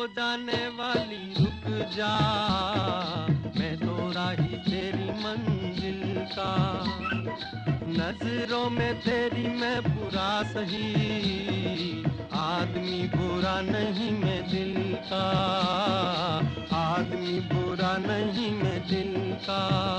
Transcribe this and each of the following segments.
जाने वाली रुक जा, मैं तो राही तेरी मंजिल का। नजरों में तेरी मैं बुरा सही, आदमी बुरा नहीं मैं दिल का, आदमी बुरा नहीं मैं दिल का।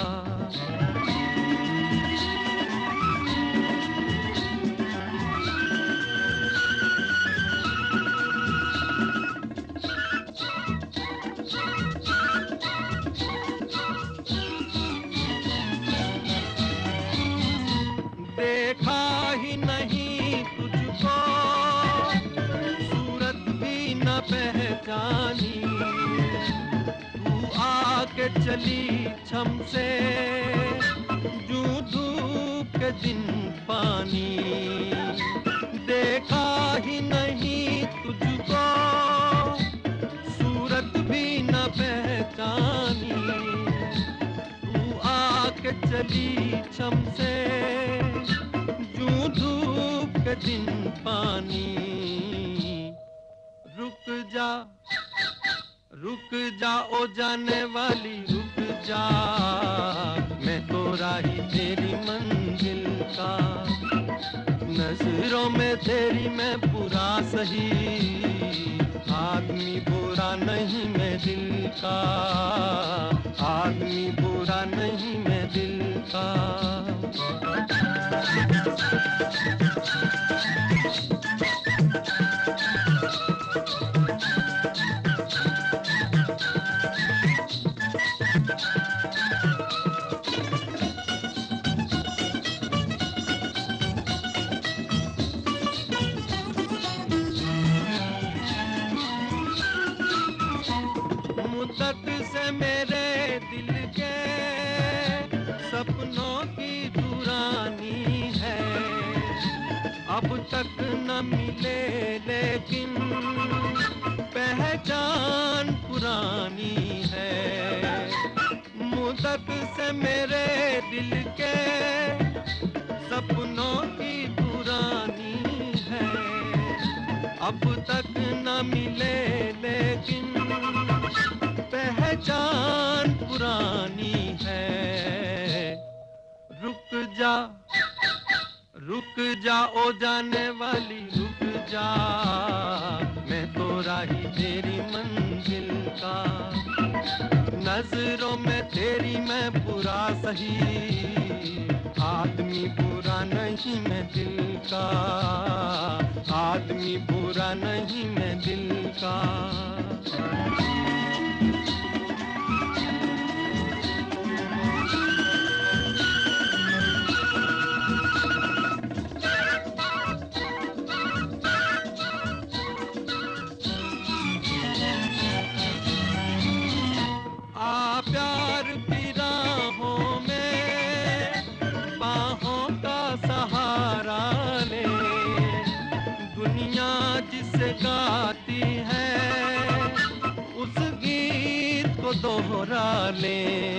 देखा ही नहीं तुझको, सूरत भी न पहचानी, तू आके चली छम से, जूं धूप के दिन पानी। देखा ही नहीं तुझको, सूरत भी न पहचानी, तू आके चली छम से, धूप के दिन पानी। रुक जा ओ जाने वाली रुक जा, मैं तो राही तेरी मंजिल का। नजरों में तेरी मैं बुरा सही, आदमी बुरा नहीं मैं दिल का, आदमी बुरा नहीं मैं दिल का। मुद्दत से मेरे दिल के सपनों की दुरानी है, अब तक न मिले लेकिन पहचान पुरानी है। मुद्दत से मेरे दिल के सपनों की पुरानी है, अब तक न मिले लेकिन पहचान पुरानी है। रुक जा ओ जाने वाली रुक जा, मैं तो राही तेरी मंजिल का। नजरों में तेरी मैं बुरा सही, आदमी बुरा नहीं मैं दिल का, आदमी बुरा नहीं मैं दिल का। प्यार की राहों में बाहों का सहारा ले, दुनिया जिसे गाती है उस गीत को दोहरा ले।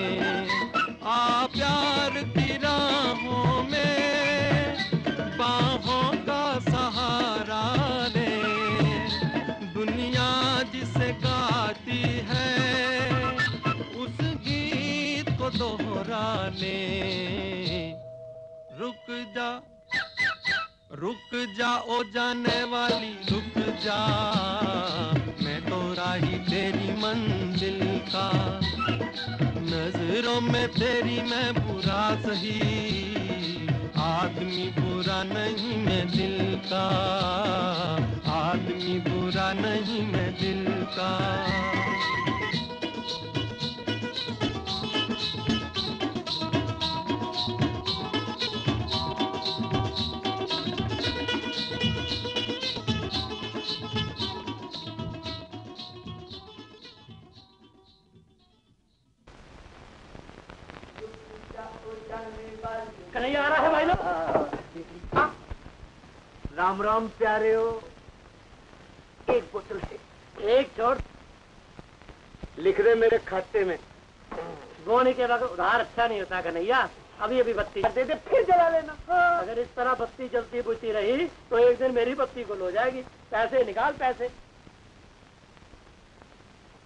आ प्यार की राहों में बाहों का सहारा ले, दुनिया जिसे गाती है दोहरा ले। रुक जा ओ जाने वाली रुक जा, मैं तो राही तेरी मंजिल का। नजरों में तेरी मैं बुरा सही, आदमी बुरा नहीं मैं दिल का, आदमी बुरा नहीं मैं दिल का। कन्हैया आ रहा है भाई लोग। राम राम प्यारे हो। एक बोतल से एक छोड़, लिख दे मेरे खाते में। बोने के बाद उधार अच्छा नहीं होता कन्हैया। अभी अभी बत्ती दे दे फिर जला लेना। अगर इस तरह बत्ती जलती बुझती रही तो एक दिन मेरी बत्ती गुल हो जाएगी। पैसे निकाल पैसे।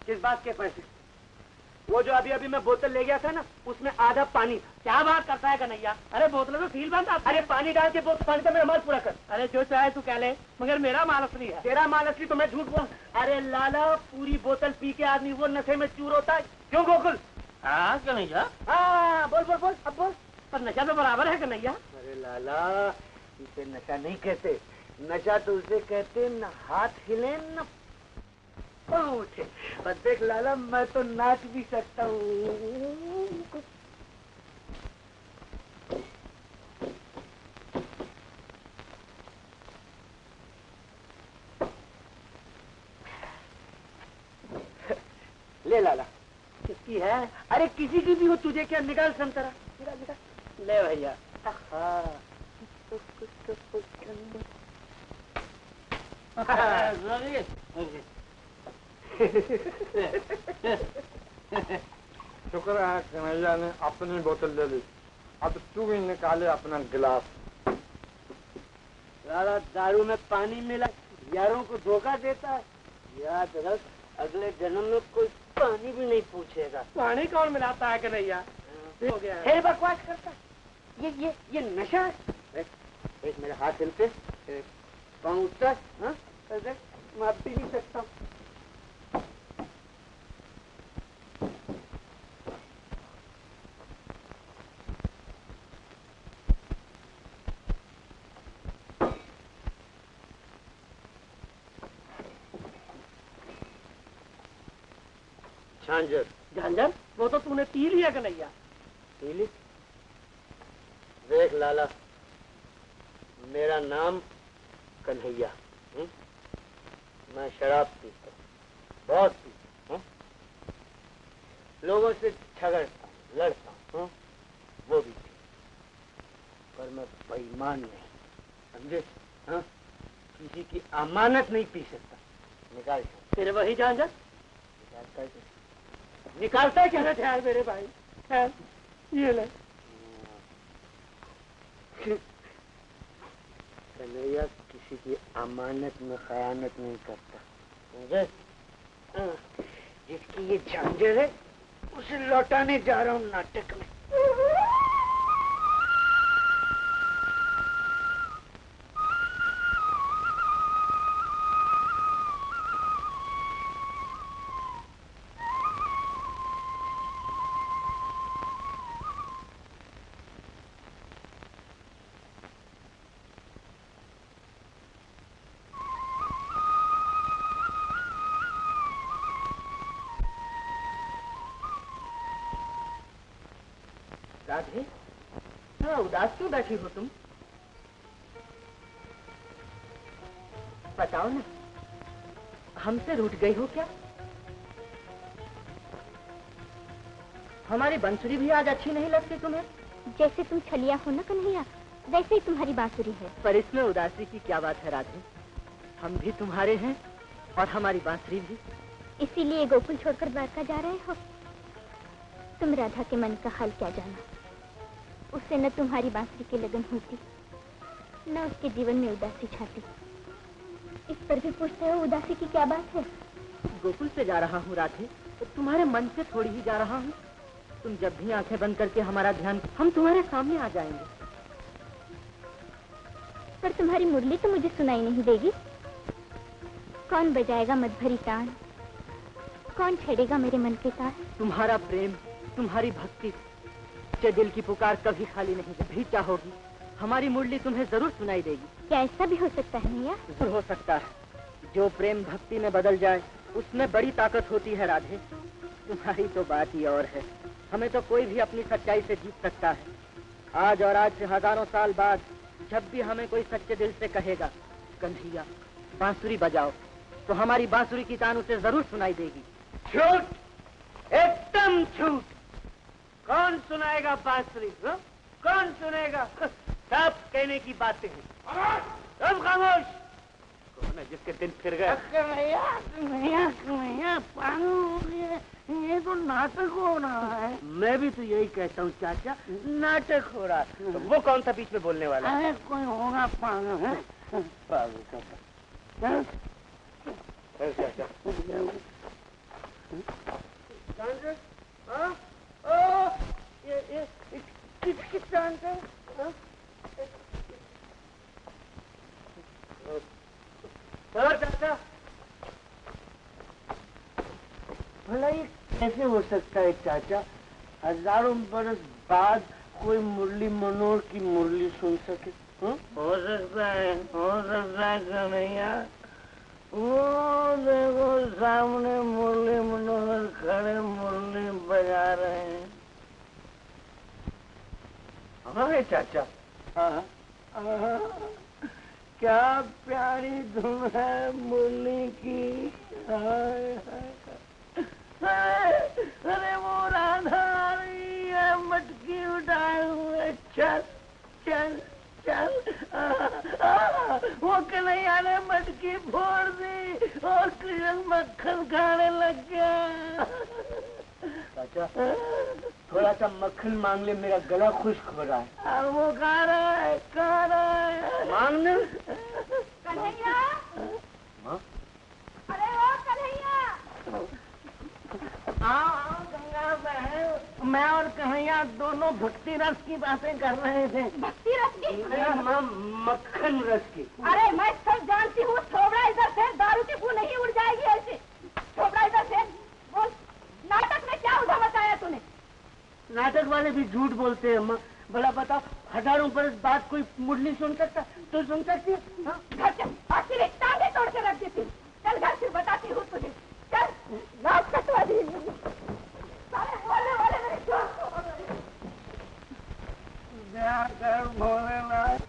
किस बात के पैसे? वो जो अभी अभी मैं बोतल ले गया था ना, उसमें आधा पानी था। क्या बात करता है कन्हैया? अरे बोतलों में सील बंद आता है। अरे पानी डाल के बोतल पानी का मेरा माल पूरा कर। अरे जो चाहे तू कह ले, मगर मेरा माल असली है। तेरा माल असली तो मैं झूठ बोल। अरे लाला, पूरी बोतल पी के आदमी वो नशे में चूर होता है। क्यों गोकुल? हाँ कन्हैया। हाँ बोल बोल बोल, अब बोल। पर नशा तो बराबर है कन्हैया। अरे लाला, इसे नशा नहीं कहते। नशा तो उसे कहते न हाथ हिले न पाँव उठे। पर देख लाला, मैं तो नाच भी सकता हूँ। ले लाला। किसकी है? अरे किसी की भी हो, तुझे क्या? निकाल संतरा, निकाल निकाल। ले भैया। शुक्र है कन्हैया ने अपनी बोतल ले ली। अब तू भी निकाले अपना गिलास। लाला, दारू में पानी मिला यारों को धोखा देता है। याद रख, अगले जन्म में कोई पानी भी नहीं पूछेगा। पानी कौन मिलाता है कन्हैया? हो गया है। फिर बकवास करता है। ये नशा है। एक मेरे हाथ हिलते, पाँव उठता, हाँ? मैं अब भी नहीं सकता हूँ। झांझर। झांझर? वो तो तूने पी लिया कन्हैया। पी ली? देख लाला, मेरा नाम कन्हैया। मैं शराब पीता हूँ, बहुत पीता हूँ। लोगों से झगड़ता हूँ, लड़ता हूँ, वो भी ठीक। पर मैं बेईमान नहीं, समझे? हाँ? किसी की अमानत नहीं पी सकता। निकाल। फिर वही झांझर निकालता है क्या? ठहर मेरे भाई, ठहर, ये ले। कन्हैया किसी की अमानत में खयानत नहीं करता, समझे? जिसकी ये झांझर है, उसे लौटाने जा रहा हूँ नाटक में। राधे, हाँ, उदास क्यों बैठी हो तुम? बताओ ना, हमसे रूठ गई हो क्या? हमारी बंसुरी भी आज अच्छी नहीं लगती तुम्हें? जैसे तुम छलिया हो ना कन्हैया, वैसे ही तुम्हारी बांसुरी है। पर इसमें उदासी की क्या बात है राधे? हम भी तुम्हारे हैं और हमारी बांसुरी भी। इसीलिए गोकुल छोड़कर द्वारका जा रहे हो? तुम राधा के मन का हाल क्या जाना? उससे न तुम्हारी बांसुरी की लगन होती, न उसके जीवन में उदासी छाती। इस पर भी पूछते हो उदासी की क्या बात है? गोकुल से जा रहा हूँ राधे, तो तुम्हारे मन से थोड़ी ही जा रहा हूँ। तुम जब भी आंखें बंद करके हमारा ध्यान, हम तुम्हारे सामने आ जाएंगे। पर तुम्हारी मुरली तो मुझे सुनाई नहीं देगी। कौन बजाएगा मदभरी तान? कौन छेड़ेगा मेरे मन के तार? तुम्हारा प्रेम, तुम्हारी भक्ति, सच्चे दिल की पुकार कभी खाली नहीं भी चाहोगी, हमारी मुरली तुम्हें जरूर सुनाई देगी। क्या ऐसा भी हो सकता है भैया? जरूर हो सकता है। जो प्रेम भक्ति में बदल जाए, उसमें बड़ी ताकत होती है राधे। तुम्हारी तो बात ही और है। हमें तो कोई भी अपनी सच्चाई से जीत सकता है। आज और आज से हजारों साल बाद जब भी हमें कोई सच्चे दिल से कहेगा, कन्हैया बांसुरी बजाओ, तो हमारी बांसुरी की तान उसे जरूर सुनाई देगी। झूठ, एकदम झूठ। कौन सुनाएगा बांसुरी? कौन सुनेगा? सब कहने की बातें हैं। सब खामोश। कौन है जिसके दिन फिर गए? कन्हैया, कन्हैया, कन्हैया, पागल हो गया। ये तो नाटक हो रहा है। मैं भी तो यही कहता हूँ चाचा, नाटक हो रहा है। तो वो कौन सा बीच में बोलने वाला? अरे कोई होगा पागल है। पागल का। चाचा भला ये कैसे हो सकता है चाचा, हजारों बरस बाद कोई मुरली मनोहर की मुरली सुन सके? हो सकता है कन्हैया। वो देखो सामने मुरली मनोहर खड़े मुरली बजा रहे हैं। हाँ चाचा, क्या प्यारी धुन है मुरली की। अरे वो राधा आ रही है मटकी उठाए हुए। चल चल चल। वो कन्हैया ने मटकी फोड़ दी और कृष्ण मक्खन खाने लग गया। चाचा थोड़ा सा मक्खन मांग ले, मेरा गला खुश्क हो रहा है। वो खा रहा है मांगने। कन्हैया, अरे ओ कन्हैया। आओ गंगा बहन, मैं और कन्हैया दोनों भक्ति रस की बातें कर रहे थे। भक्ति रस की? मक्खन रस की। अरे मैं सब जानती हूँ, थोबड़ा इधर से, दारू की बू नहीं उड़ जाएगी ऐसे। थोबड़ा इधर से। बोल, नाटक में क्या उठा बताया तूने? नाटक वाले भी झूठ बोलते हैं। भला बताओ, हजारों बरस बाद कोई मुरली सुन सकता? तो सुन सकती है? घर चल, आज तेरे टांगे तोड़ के रख देती। चल घर, फिर बताती हूँ तुझे। चल, नाक कटवा दी। सारे बोलने वाले मेरे दोस्त हो गए। क्या कर भोलेनाथ।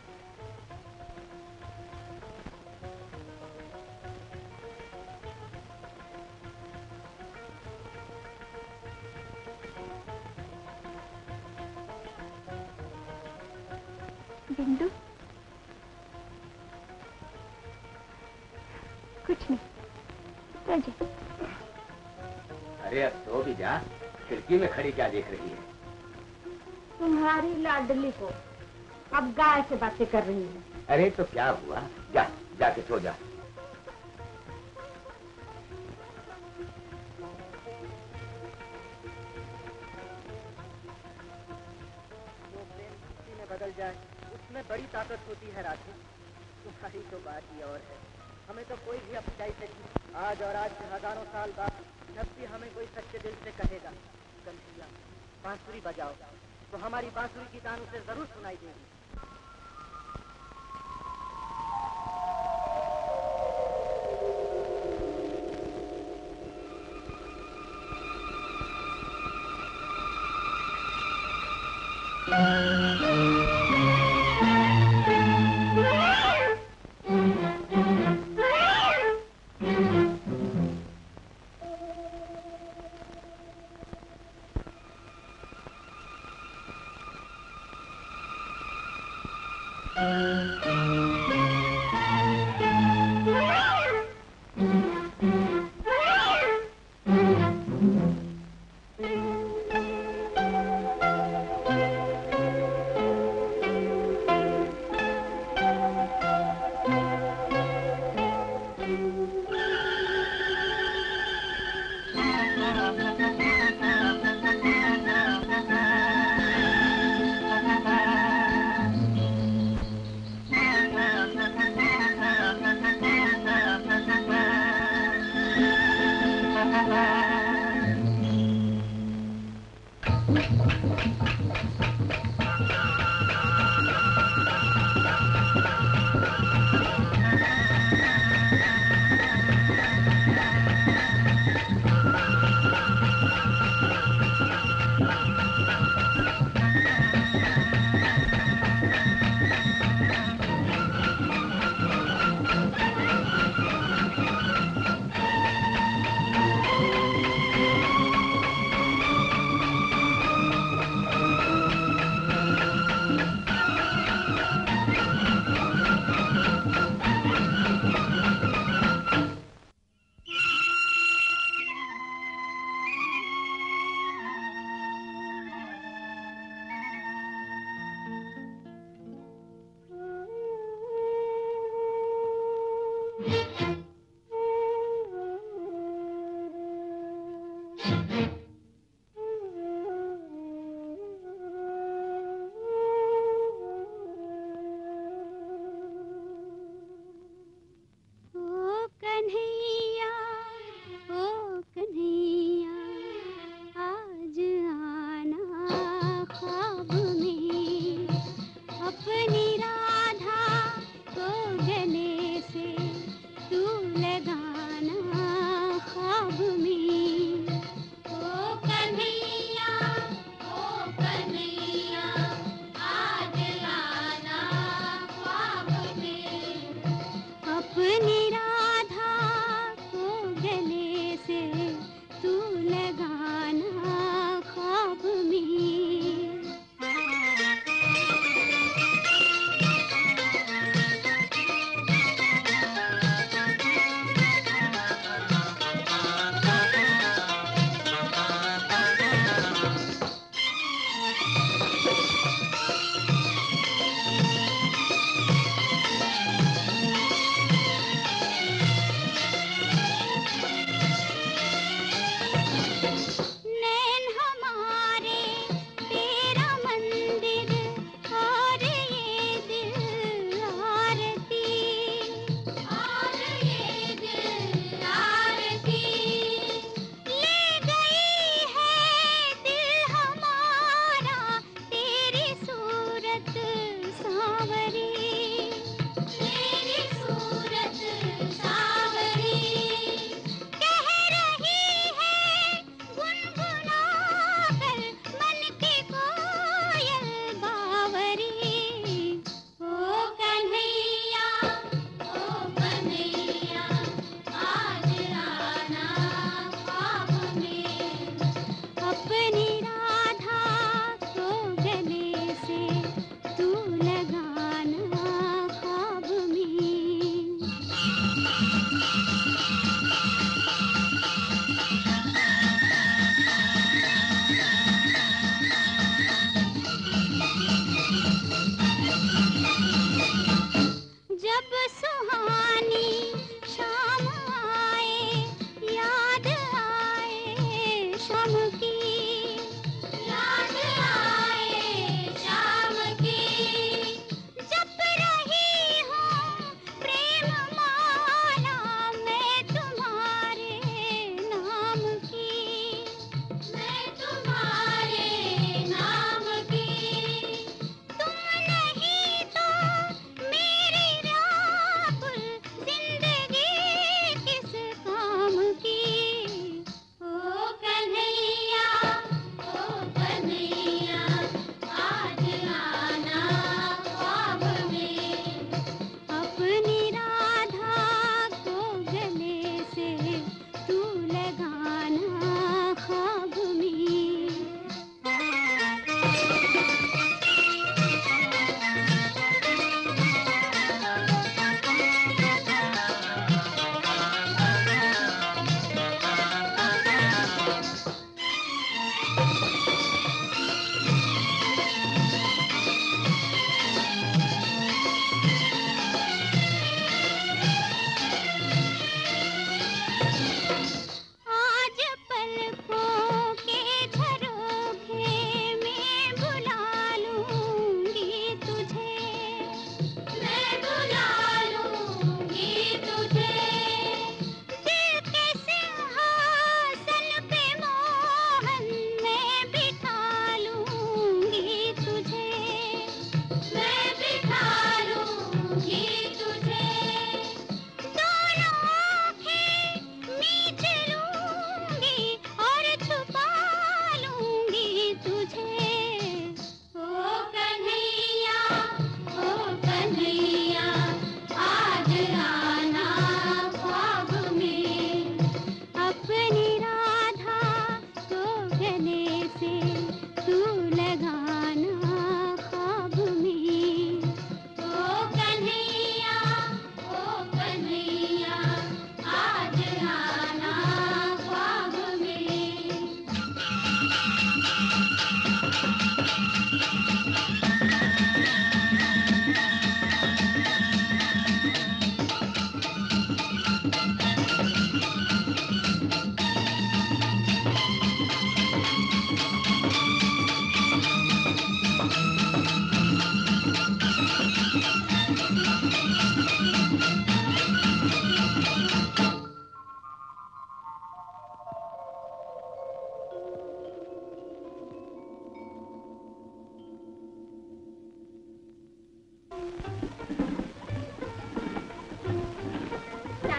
बिंदु, कुछ नहीं, चल जा। अरे अब सो भी जा, खिड़की में खड़ी क्या देख रही है? तुम्हारी लाडली को अब गाय से बातें कर रही है। अरे तो क्या हुआ, जा जाके सो जा। जो प्रेम भक्ति में बदल जाए उसमें बड़ी ताकत होती है राधे। तुम्हारी तो बात ही और है। हमें तो कोई भी अपनी से आज और आज से हजारों साल बाद जब भी हमें कोई सच्चे दिल से कहेगा कन्हैया बांसुरी बजाओ, तो हमारी बांसुरी की तान उसे जरूर सुनाई देगी।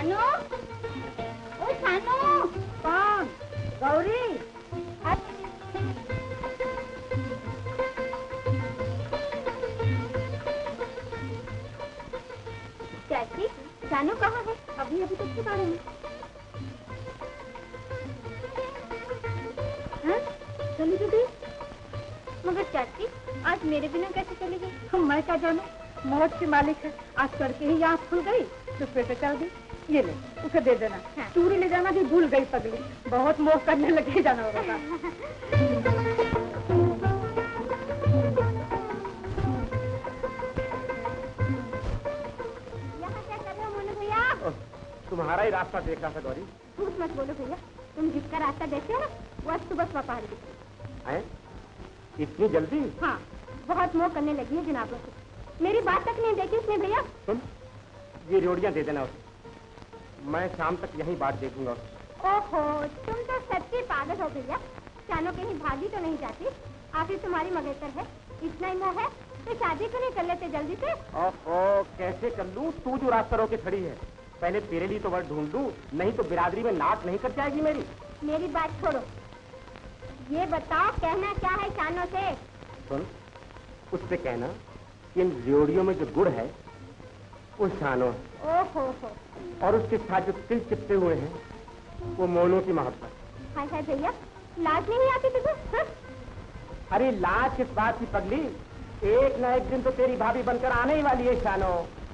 शानो, ओ शानो। कौन? गौरी। चाची, शानो कहाँ है? अभी अभी तक के बारे में। हाँ? चली तो गई। मगर चाची, आज मेरे बिना कैसे चली गई? मैं क्या जानू, मौत की मालिक है। आज करके ही आँख खुल गई तो पेट चल गई। ये ले, उसे दे देना। हाँ। चूड़ी ले जाना भी भूल गई पगली। बहुत मोह करने लगे जाना होगा। यहाँ क्या कर रहे हो मोनू भैया? तुम्हारा ही रास्ता देख रहा था गौरी। झूठ मत बोलो भैया, तुम जिसका रास्ता देखते हो ना वो आज सुबह पहाड़ गई। इतनी जल्दी? हाँ, बहुत मोह करने लगी है जनाबों से। मेरी बात तक नहीं देखी उसने भैया। सुन, ये रोटियां दे देना उसे। मैं शाम तक यहीं बात देखूंगा। ओहो, तुम तो सच्ची पागल हो भैया। शानो कहीं भागी तो नहीं जाती? आखिर तुम्हारी मगेतर है, इतना ही मोह है तो शादी को नहीं कर लेते जल्दी से? ओहो, कैसे कर लूं? तू जो रास्ता रोके खड़ी है, पहले तेरे लिए तो वर्ड ढूंढ लूं, नहीं तो बिरादरी में नाक नहीं कट जाएगी मेरी। मेरी बात छोड़ो, ये बताओ कहना क्या है शानो से? सुन, उससे कहना कि इन रेडियो में जो गुड़ है वो शानो है। ओहो, और उसके साथ जो तिल चिपटे हुए हैं वो मोनू की मोहब्बत। हाय हाय भैया, लाज नहीं आती तुझे? हाँ? अरे लाज किस बात की पगली, एक ना एक दिन तो तेरी भाभी बनकर आने ही वाली है शानो।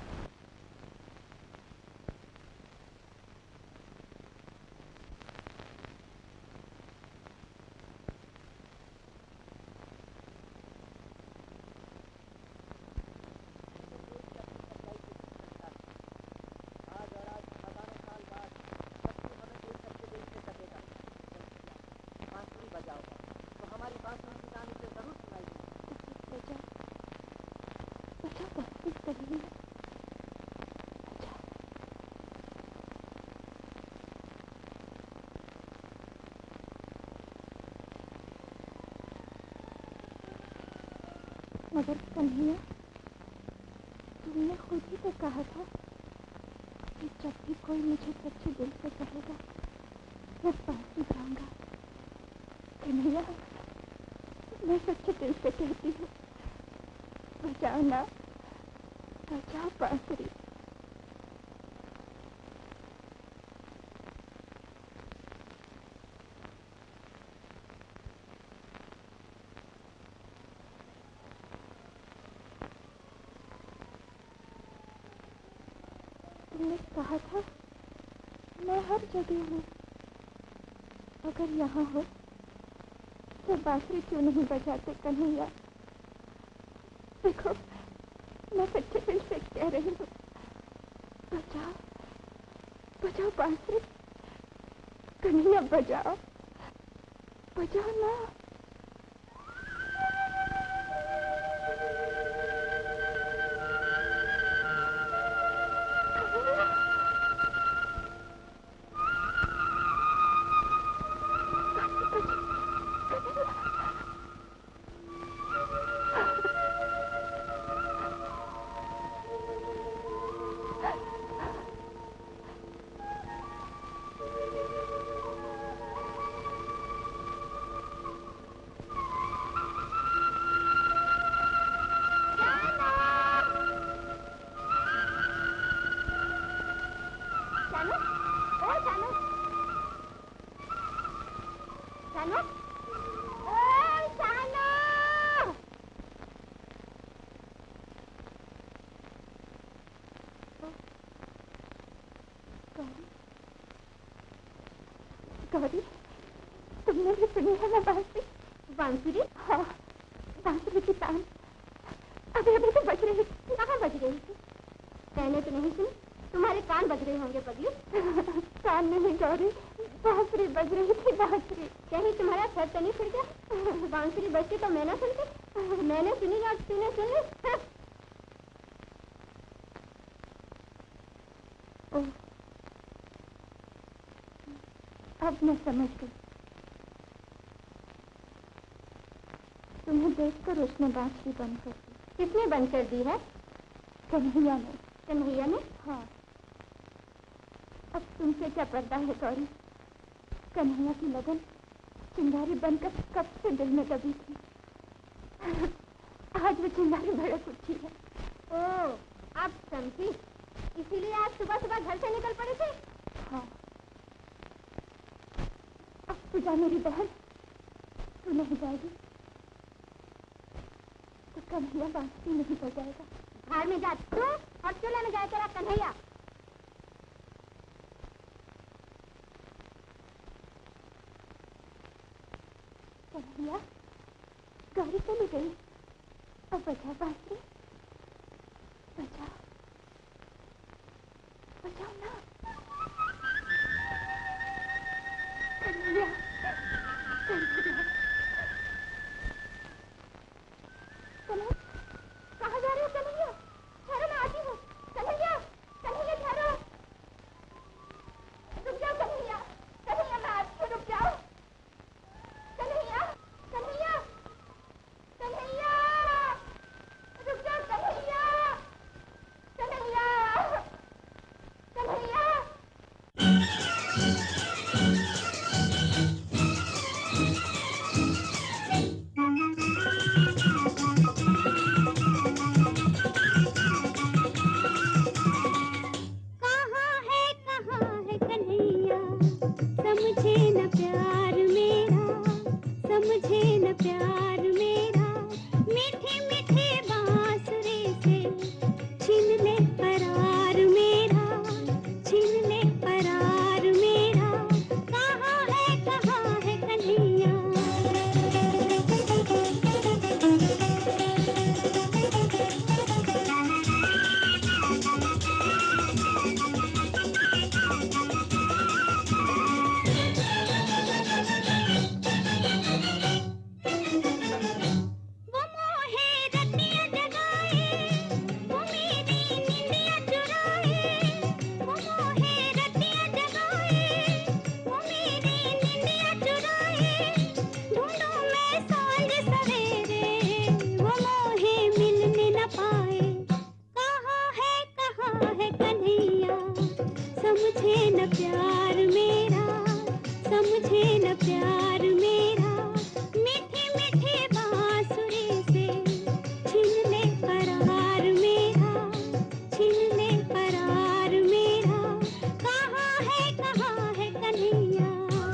मगर कन्हैया, तुमने खुद ही तो कहा था कि जब भी कोई मुझे सच्चे दिल से कहेगा मैं बांसुरी गाऊंगा। कन्हैया, मैं सच्चे दिल से कहती हूँ, बजाओ ना, बजाओ बांसुरी। तुमने कहा था मैं हर जगह हूँ, अगर यहाँ हो तो बांसुरी क्यों नहीं बजाते कन्हैया? देखो, मैं सच्चे दिल से कह रही हूँ, बजाओ, बजाओ बांसुरी। कन्हैया बजाओ, बजाओ ना। गौरी, तुमने भी सुनी है ना बांसुरी? बांसुरी? हाँ, बांसुरी की तान अभी अभी तो बज रही थी। कहाँ बज रही थी? मैंने तो नहीं सुनी, तुम्हारे कान बज रहे होंगे पगली। कान नहीं गौरी, बांसुरी बज रही थी, बांसुरी। कहीं तुम्हारा सर तो नहीं फिर गया? बांसुरी बजती तो मैं ना सुनती? मैंने सुनी ना, तूने सुन ली? अब मैं समझ गई। तुम्हें देखकर उसने बांसुरी बंद कर दी। किसने बंद कर दी है? कन्हैया ने। कन्हैया ने? हाँ। अब तुमसे क्या पर्दा है गौरी? कन्हैया की लगन चिंगारी बनकर कब से दिल में दबी थी। आज वो चिंगारी भड़क उठी है। ओ, अब समझी, इसीलिए आज सुबह सुबह घर से निकल पड़े थे। हाँ, अब तू जा मेरी बहन, तू नहीं जाएगी तो कन्हैया बांसुरी नहीं बजाएगा। घर में जा तू और चूल्हे में जाए तेरा कन्हैया। कन्हैया, गौरी चली गई, अब बजा बांसुरी, बजाओ बजाओ ना कन्हैया, कन्हैया। कहाँ जा रहे हो कन्हैया? ठहरो, मैं आती हूँ। कन्हैया, कन्हैया ठहरो, रुक जाओ कन्हैया, कन्हैया मैं आती हूँ, रुक जाओ कन्हैया, कन्हैया, कन्हैया, रुक जाओ कन्हैया, कन्हैया, कन्हैया। समझे न प्यार मेरा, समझे न प्यार मेरा, मीठे मीठे बांसुरी से छीन ले करार मेरा, छीन ले करार मेरा, कहाँ है कन्हैया। समझे न प्यार मेरा, समझे न प्यार मेरा, मीठे मीठे बांसुरी से छीन ले करार मेरा, छीन ले करार मेरा, कहाँ है कन्हैया।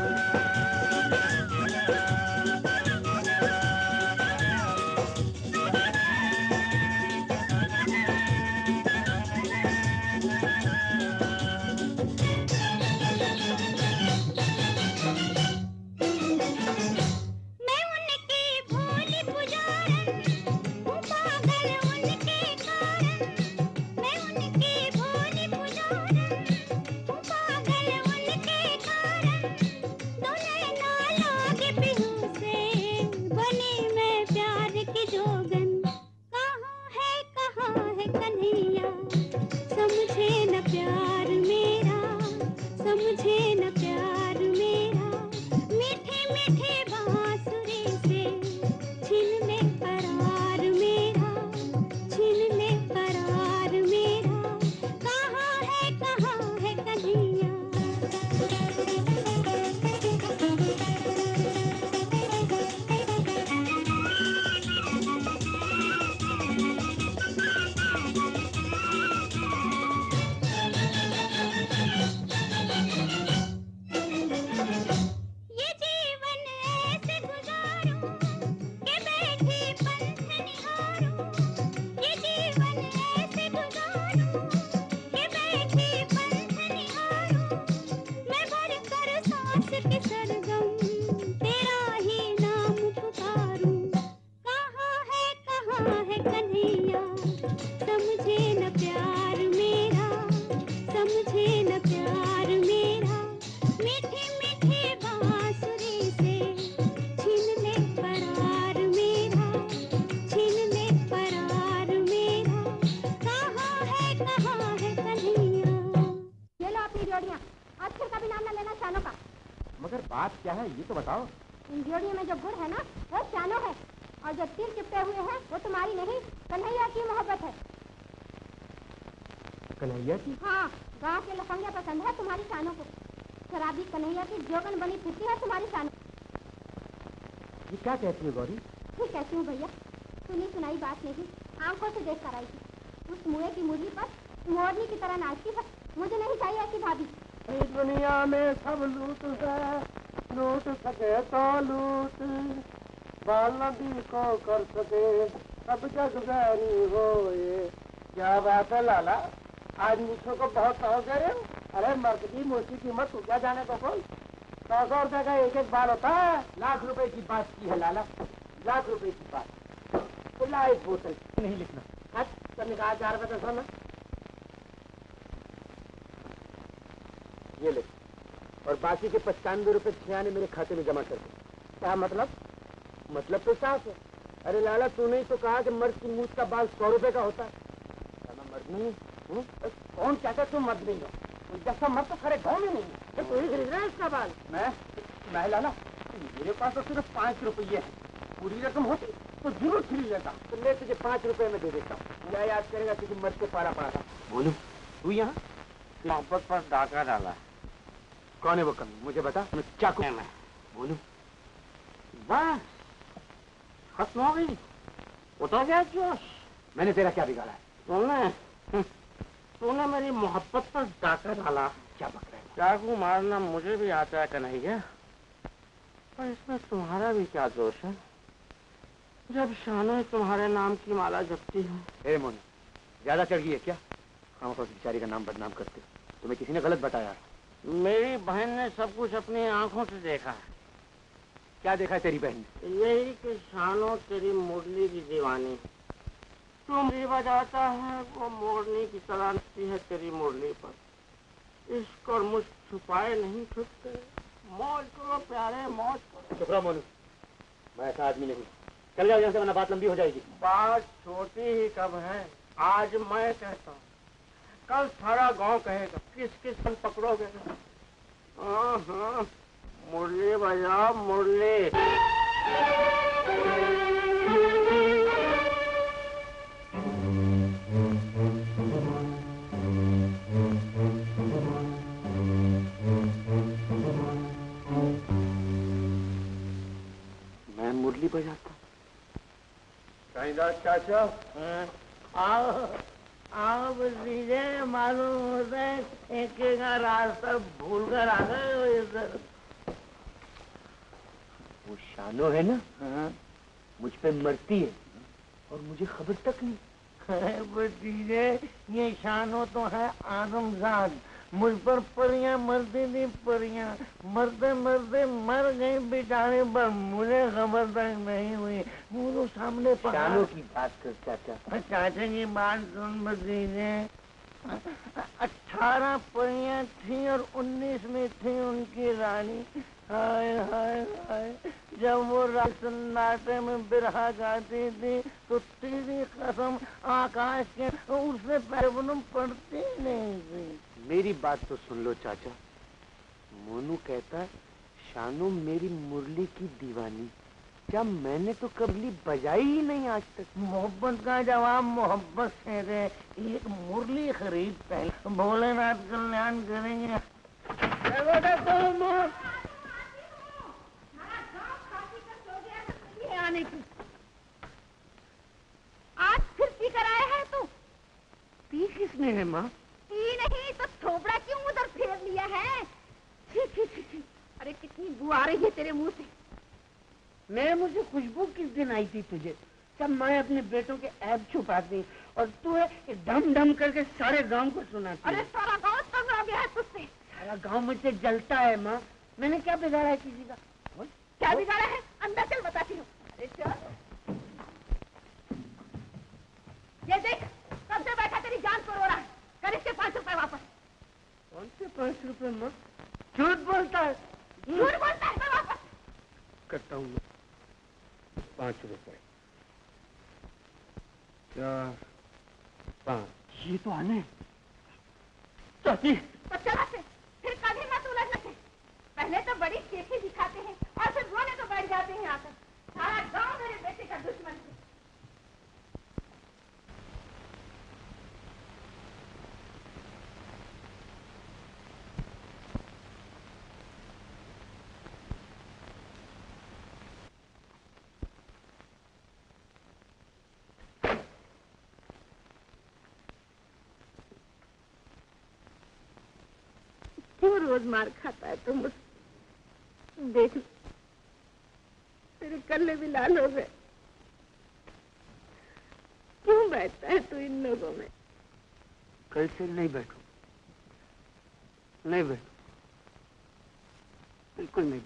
समझे न प्यार मेरा, समझे न प्यार मेरा, मीठे मीठे बांसुरी से छीन ले करार मेरा, छीन ले करार मेरा, कहाँ है कन्हैया। मगर बात क्या है ये तो बताओ। इन ड्योढ़ियों में जो गुड़ है ना वो शानो है, और जो तिल चिपटे हुए हैं वो तुम्हारी नहीं कन्हैया की मोहब्बत है। कन्हैया की? हाँ, गांव के लफंगे पसंद है तुम्हारी शानों को। शराबी कन्हैया की जोगन बनी फिरती है तुम्हारी शानों। ये क्या कहती है गौरी? ठीक कहती हूँ भैया, सुनी सुनाई बात नहीं, आंखों से देख कर आई थी। उस मुए की मुरली पर मोरनी की तरह नाचती है। मुझे नहीं चाहिए ऐसी भाभी। इस दुनिया में सब लूट है, लूट सके तो लूट, बाल नबी को कर सके सब जग बैरी हो। ये क्या बात है लाला, आज मुझको को बहुत ताव दे रहे हो? अरे मर्द की मूर्ति की मत, तू क्या जाने को कोई 100 रुपए का एक एक बाल होता है। लाख रुपए की बात की है लाला, लाख रुपए की बात। खुला एक बोतल नहीं लिखना। हट करने का 4 रुपए तो सोना। ये ले, और बाकी के 95 रुपए 96 मेरे खाते में जमा कर दो। क्या मतलब? मतलब तो साफ है। अरे लाला, तूने ही तो कहा कि मर्द की मूछ का बाल 100 रुपए का होता है। क्या मैं मर्द नहीं हूँ? कौन कहता तुम मर्द नहीं हो? जैसा मर्द तो सारे गाँव में नहीं है। तू ही खरीद रहा है इसका बाल? मैं लाला, मेरे पास तो सिर्फ 5 रुपये है। पूरी रकम होती तो जरूर खरीद लेता। तो ले तुझे 5 रुपए में दे देता हूँ। क्या याद करेगा किसी मर्द के पारा पड़ा था? बोलू, तू यहाँ मोहब्बत पर डाका डाला। कौन है वो कमी? मुझे बता। मैं चाकू मैं बोलू। बस खत्म हो गई, उतर गया जोश। मैंने तेरा क्या बिगाड़ा है? तूने मेरी मोहब्बत पर डाका डाला। क्या बक रहा है? चाकू मारना मुझे भी आता है कन्हैया, पर इसमें तुम्हारा भी क्या दोष है? जब शानो तुम्हारे नाम की माला जपती हूँ। ए मोनी, ज्यादा चढ़ गई है क्या? हम उस बेचारी का नाम बदनाम करते। तुम्हें किसी ने गलत बताया? मेरी बहन ने सब कुछ अपनी आंखों से देखा है। क्या देखा है तेरी बहन ने? यही कि शानो तेरी मुरली की दीवानी। तू मुरली बजाता है, वो मोरनी की तरह नचती है तेरी मुरली पर। इश्क और मुझ छुपाए नहीं छुपते। मौज करो प्यारे, मौज करो। चुप रहो मोनू, मैं ऐसा आदमी नहीं। चल जाओ यहाँ से, वरना बात लंबी हो जाएगी। बात छोटी ही कब है, आज मैं कहता हूँ, कल सारा गांव कहेगा। किस किस को पकड़ोगे? हाँ हाँ, मुरली बजाओ मुरली। मैं मुरली बजाता? चाचा आओ आओ भतीजे, मालूम होता है एक का रास्ता भूल कर आ गए हो इधर। वो शानो है ना? हाँ। मुझ पे मरती है और मुझे खबर तक नहीं। भतीजे, ये शानो तो है आदमजाद। मुझ पर परियां मरती थी, परियां मरते मरते मर गई बेचारे, पर मुझे खबर तक नहीं हुई। वो सामने शानो की बात कर चाचा। चाचा की बात सुन भतीजे। 18 परियां थी और 19 में थी उनकी रानी। हाय हाय हाय, जब वो सन्नाटे में बिरहा गाती थी तो तेरी कसम आकाश के उससे पैर पड़ती नहीं थी। मेरी बात तो सुन लो चाचा। मोनू कहता है शानो मेरी मुरली की दीवानी। क्या मैंने तो कभी बजाई ही नहीं आज तक। मोहब्बत का जवाब मोहब्बत से दे। एक मुरली खरीद पहले, भोलेनाथ कल्याण करेंगे। आने की आज फिर पी कर आया है तू? पी किसने है माँ? पी नहीं तो थोबड़ा क्यों उधर फेर लिया है? छी छी छी छी, अरे कितनी बू आ रही है तेरे मुंह से। मैं मुझे खुशबू किस दिन आई थी तुझे, जब मैं अपने बेटों के ऐब छुपाती और तू है डम डम करके सारे गांव को सुनाती। अरे सारा गांव तंग हो गया है तुझसे। सारा गांव मुझसे जलता है माँ। मैंने क्या बिगाड़ा है किसी का? क्या बिगाड़ा है? अंदर चल बताती हूँ। अरे चल, ये देख कब से बैठा तेरी जान को रो रहा है। कर इसके 5 रुपए वापस। कौन से 5 रुपए माँ? झूठ बोलता है, झूठ बोलता है, कर वापस। करता हूँ 5 रुपए। 4 5। ये तो आने चाची। तो चला से, फिर कभी मत उलझने से। पहले तो बड़ी चेखी दिखाते हैं और फिर रोने तो बैठ जाते हैं आकर। सारा गांव मेरे बेटे का दुश्मन है। रोज मार खाता है तो मुझसे देख तेरे कल्ले भी लाल हो गए। क्यों बैठता है तू इन लोगों में? कल से नहीं बैठू, नहीं बैठू, बिल्कुल नहीं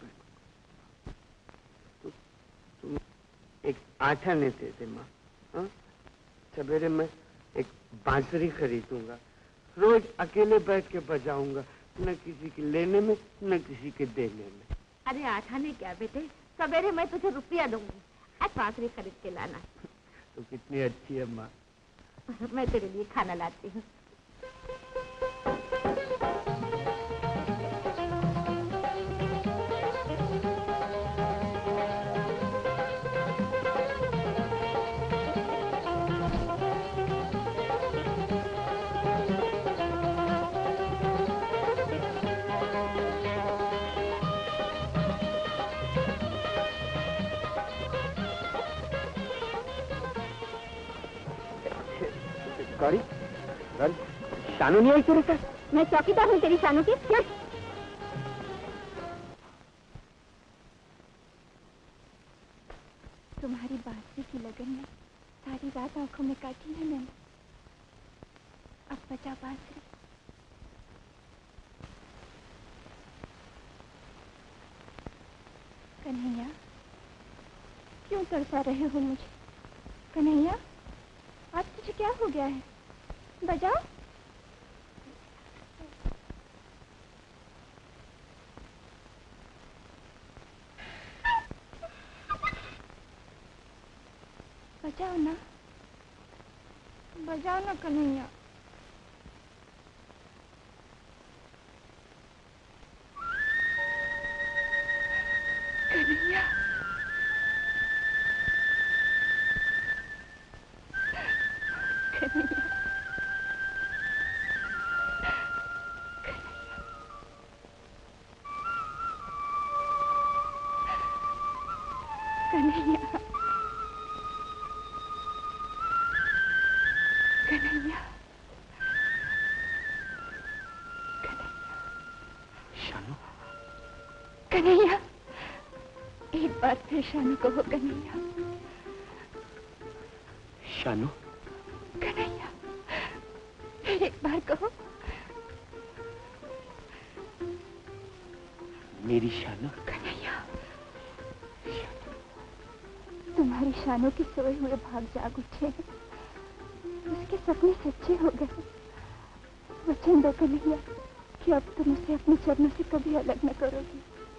बैठू। तुम एक आटा नहीं देते माँ। हाँ, सवेरे मैं एक बांसुरी खरीदूंगा, रोज अकेले बैठ के बजाऊंगा, न किसी के लेने में न किसी के देने में। अरे आठा ने क्या बेटे, सवेरे मैं तुझे रुपया दूंगी, आज बांसुरी खरीद के लाना। तो कितनी अच्छी है माँ। मैं तेरे लिए खाना लाती हूँ। गौरी, गौरी, शानू नहीं आई तेरे साथ? मैं चौकीदार हूँ तेरी शानू की। क्या? तुम्हारी बांसुरी की लगन में सारी रात आंखों में काटी है मैंने। अब बजा बांसुरी। कन्हैया, क्यों तड़पा रहे हो मुझे? कन्हैया, आज तुझे क्या हो गया है? बजाओ। बजाओ ना, बजाओ ना कन्हैया। कन्हैया, कन्हैया, कन्हैया, कन्हैया, शानू, कन्हैया, एक बार फिर शानू कहो कन्हैया। शानू, कन्हैया, फिर एक बार कहो। मेरी शानू। कन्हैया, तुम्हारी शानू के सोए हुए भाग जाग उठे हैं, उसके सपने सच्चे हो गए। वचन दो कन्हैया कि अब तुम उसे अपने चरणों से कभी अलग न करोगी।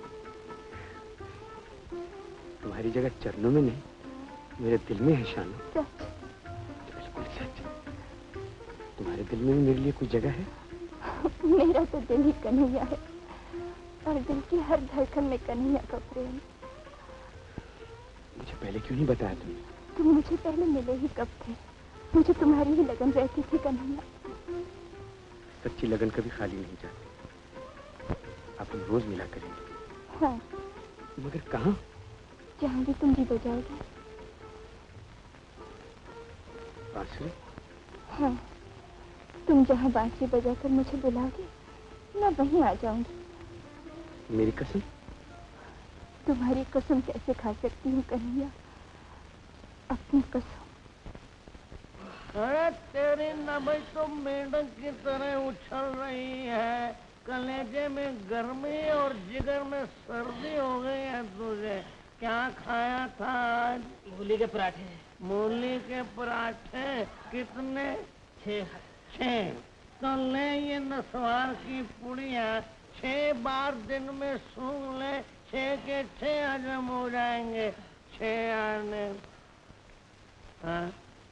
तुम्हारी जगह चरणों में नहीं, मेरे दिल में है शानू। सच? बिल्कुल सच। तुम्हारे दिल में भी मेरे लिए कोई जगह है? मेरा तो दिल ही कन्हैया है, और दिल की हर धड़कन में कन्हैया का प्रेम। मुझे पहले क्यों नहीं बताया तुमने? तुम मुझे पहले मिले ही कब थे? मुझे तुम्हारी ही लगन रहती थी कन्हैया। सच्ची लगन कभी खाली नहीं जाती। अब हम रोज मिला करेंगे। हाँ। मगर कहाँ? जहाँ भी तुम जी बजाओगे। बांसुरी? हाँ, तुम जहाँ बांसुरी बजाकर मुझे बुलाओगे, मैं वहीं आ जाऊंगी। मेरी कसम? तुम्हारी कसम कैसे खा सकती हूँ कन्हैया, अपनी कसम। अरे तेरी नबज तो मेंढक की तरह उछल रही है, कलेजे में गर्मी और जिगर में सर्दी हो गई है तुझे। क्या खाया था आज? मूली के पराठे। मूली के पराठे कितने? 6। तो ले ये नसवार की पुड़िया, 6 बार दिन में सूंघ ले, 6 के 6 हजम हो जाएंगे। 6 आने। हाँ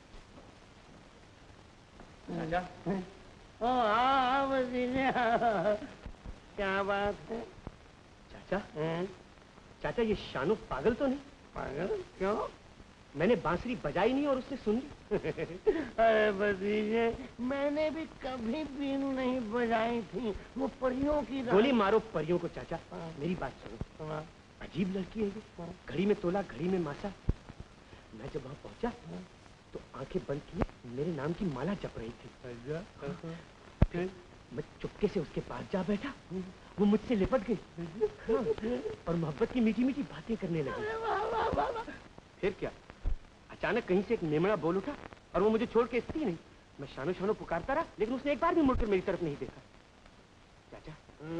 राजा। ओ हाँ भतीजा, क्या बात है? चाचा, चाचा ये शानू पागल तो नहीं? पागल? क्यों? मैंने बांसुरी बजाई नहीं और उसने सुन ली। अरे भतीजे, मैंने भी कभी बीन नहीं बजाई थी, वो परियों की। गोली मारो परियों को चाचा। मेरी बात सुनो। अजीब लड़की है ये, घड़ी में तोला घड़ी में मासा। मैं जब वहाँ पहुंचा तो आंखें बंद किए मेरे नाम की माला जप रही थी। मैं चुपके से उसके पास जा बैठा, वो मुझसे लिपट गई और मोहब्बत की मीठी मीठी बातें करने लगी। फिर क्या, अचानक कहीं से एक मेमना बोल उठा और वो मुझे छोड़ के स्थिति नहीं। मैं शानो शानो पुकारता रहा, लेकिन उसने एक बार भी मुड़कर मेरी तरफ नहीं देखा। चाचा,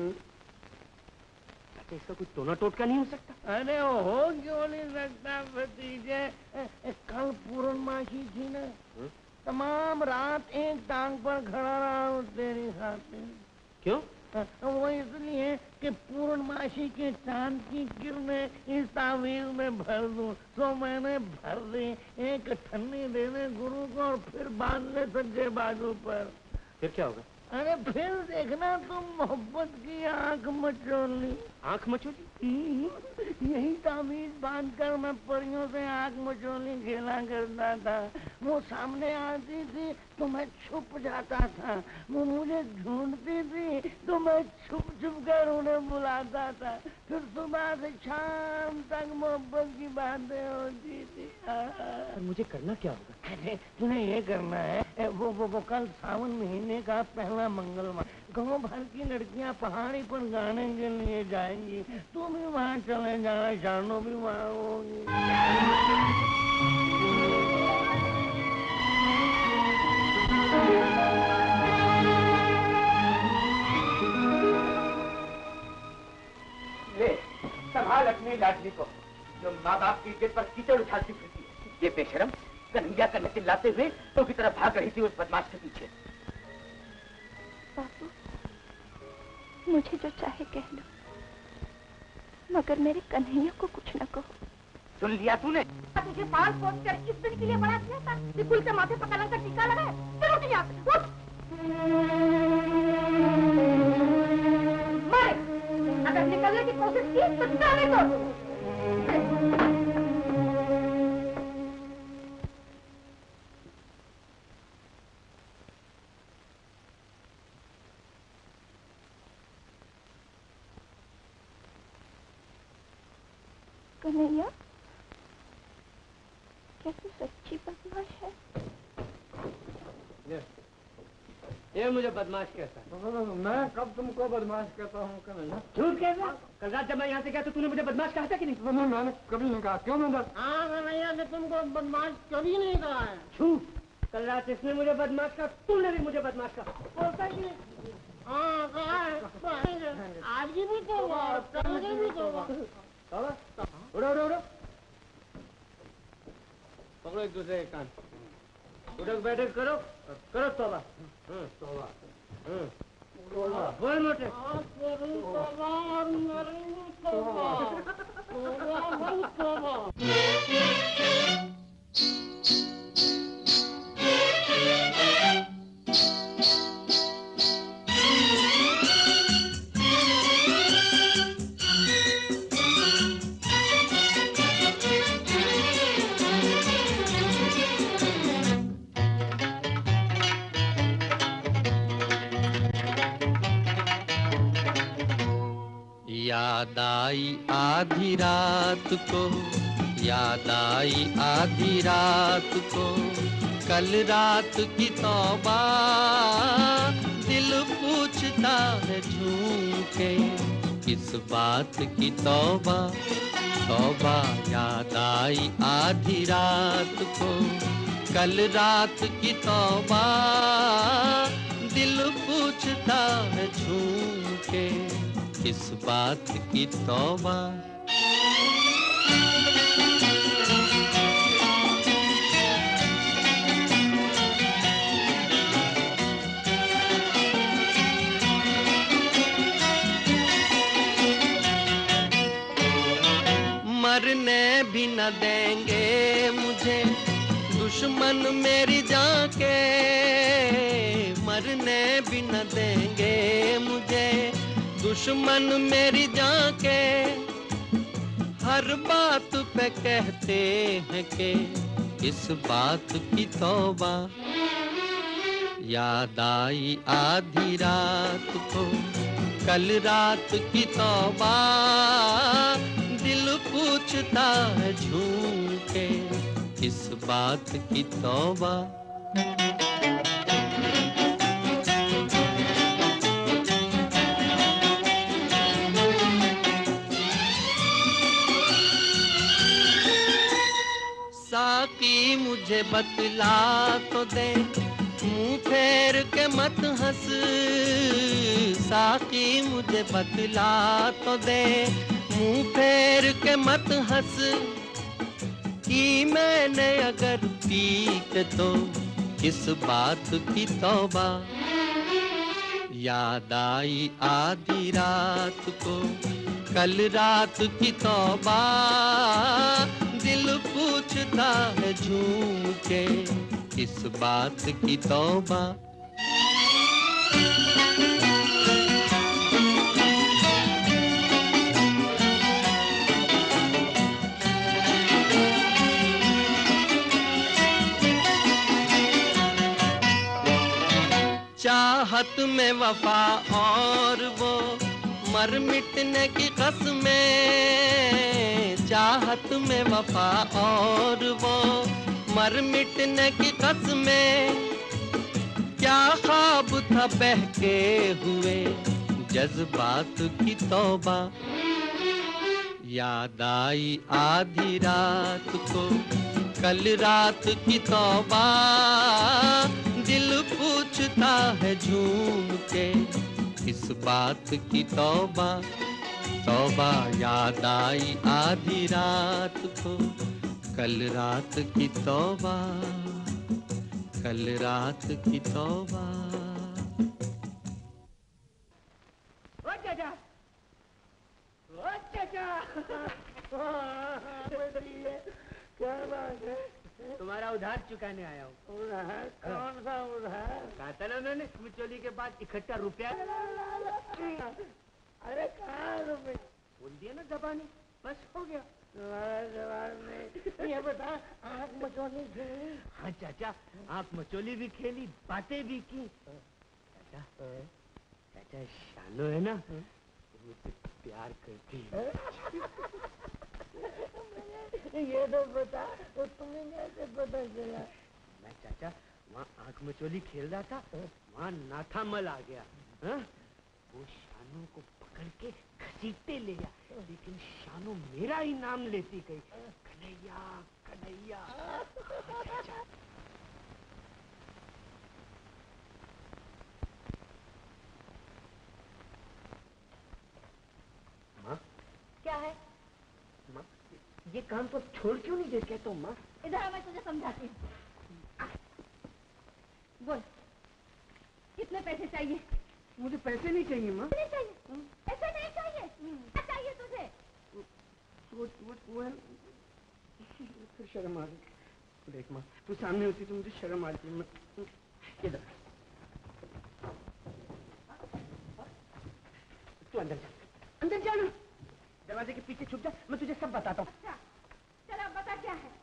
चाचा इसका कोई टोना टोटका नहीं हो सकता? अरे हो क्यों नहीं सकता भतीजे, कल पूर्णमासी थी ना, तमाम रात एक टांग पर खड़ा रहा हूँ तेरी खातिर। क्यों? वो इसलिए कि पूर्णमासी के चांद की किरणें इस तावीज में भर दूं, तो मैंने भर दी। एक ठन्नी दे दे गुरु को और फिर बांध ले सज्जे बाजू पर। फिर क्या होगा? अरे फिर देखना तुम मोहब्बत की आंख मचोली। आंख मचोली? यही तावीज बांधकर मैं परियों से आंख मचोली खेला करता था। वो सामने आती थी तो मैं छुप जाता था, वो मुझे ढूंढती थी तो मैं छुप छुप कर उन्हें बुलाता था। फिर सुबह से शाम तक मोहब्बत की बातें होती थी। और मुझे करना क्या होगा? अरे तुम्हें ये करना है, वो कल सावन महीने का पहला मंगलवार गांव भर की लड़कियां पहाड़ी पर गाने के लिए जाएंगी। तू भी वहाँ चले जाना, शानो भी वहाँ होगी। ले संभाल अपनी लाडली को, जो माँ बाप की इज्जत पर कीचड़ उछालती फिरती है। ये बेशरम कन्हैया का चिल्लाते हुए तो की तरफ भाग रही थी उस बदमाश के पीछे। बापू, मुझे जो चाहे कह लो, मगर मेरे कन्हैया को कुछ न कहो। सुन लिया तूने? तुझे पाल पोस कर इस दिन के लिए बड़ा किया था, बिल्कुल से माथे पर कलंक का टीका लगाए। चलो उठ यहाँ से, उठ। मारे, अगर निकलने की कोशिश की तो जाने दो। कन्हैया, क्या तू सच्ची बदमाश है? ये मुझे बदमाश कहता है। मैं कब तुमको बदमाश कहता हूँ कन्हैया? झूठ कहता? कल रात जब मैं यहाँ से गया तो तूने मुझे बदमाश कहा था कि नहीं? मैंने कभी नहीं कहा। क्यों मैं हाँ कन्हैया ने तुमको बदमाश कभी नहीं कहा है। झूठ। कल रात इसने मुझे बदमाश कहा, तुमने भी मुझे बदमाश कहा। बोलता ही नहीं। हाँ कहा है, आज की भी तो हुआ, कल की भी तो हुआ। उड़ो उड़ो उड़ो, पकड़ो एक दूसरे के कान, उठक बैठक करो, करो तौबा। तौबा बोल मोटे। याद आई आधी रात को, याद आई आधी रात को, कल रात की तौबा, दिल पूछता है झूम के, किस बात की तौबा, तौबा। याद आई आधी रात को, कल रात की तौबा, दिल पूछता है झूम के, किस बात की तौबा। मरने भी न देंगे मुझे दुश्मन मेरी जान के, मरने भी न देंगे मुझे दुश्मन मेरी जान के, हर बात पे कहते हैं कि इस बात की तौबा। याद आई आधी रात को, कल रात की तौबा, दिल पूछता है झूम के, इस बात की तौबा। मुझे बतला तो दे, मुंह फेर के मत हंस। साकी मुझे बतला तो दे, मुंह फेर के मत हंस। कि मैंने अगर पी के तो किस बात की तौबा। याद आई आधी रात को कल रात की तौबा। दिल पूछता है झूम के किस बात की तौबा। चाहत में वफा और वो मर मिटने की कसमें। चाहत में वफा और वो मर मिटने की कसमें। क्या ख्वाब था बहके हुए जज्बात की तौबा। याद आई आधी रात को कल रात की तौबा। दिल पूछता है झूम के किस बात की तौबा। तौबा याद आई आधी रात को कल रात की तौबा। कल रात की तौबा। ओ चाचा, ओ चाचा, क्या बात है? तुम्हारा उधार चुकाने आया हूँ। उधार? कौन सा उधार? कहा था ना उन्होंने मुचोली के बाद इकट्ठा रुपया। अरे कहाँ रुपये? बोल दिया ना जबानी, बस हो गया। तुम्हारा जवाब नहीं। ये बता, आँख मचोली खेली? हाँ चाचा, आँख मचोली भी खेली, बातें भी की। चाचा, चाचा शानो है ना, मुझसे प्यार करती है। ये तो बता, तो तुम्हें कैसे पता चला? मैं चाचा वहाँ आँख मचोली खेल रहा था, वहाँ नाथामल आ गया। हा? वो शानो को पकड़ के घसीटते ले गया, लेकिन शानो मेरा ही नाम लेती गई, कन्हैया कन्हैया। चाचा माँ, क्या है? माँ ये काम तो छोड़ क्यों नहीं देते तो माँ? इधर मैं तुझे समझाती हूँ। बोल, कितने पैसे चाहिए? मुझे पैसे नहीं चाहिए माँ। नहीं चाहिए? पैसे नहीं चाहिए? क्या चाहिए तुझे? फिर शर्म आ रही। देख माँ, तू सामने होती तो मुझे शर्म आती। इधर तू अंदर जा, अंदर जा ना, दरवाजे के पीछे छुप जा, मैं तुझे सब बताता हूँ। अच्छा, चल अब बता क्या है?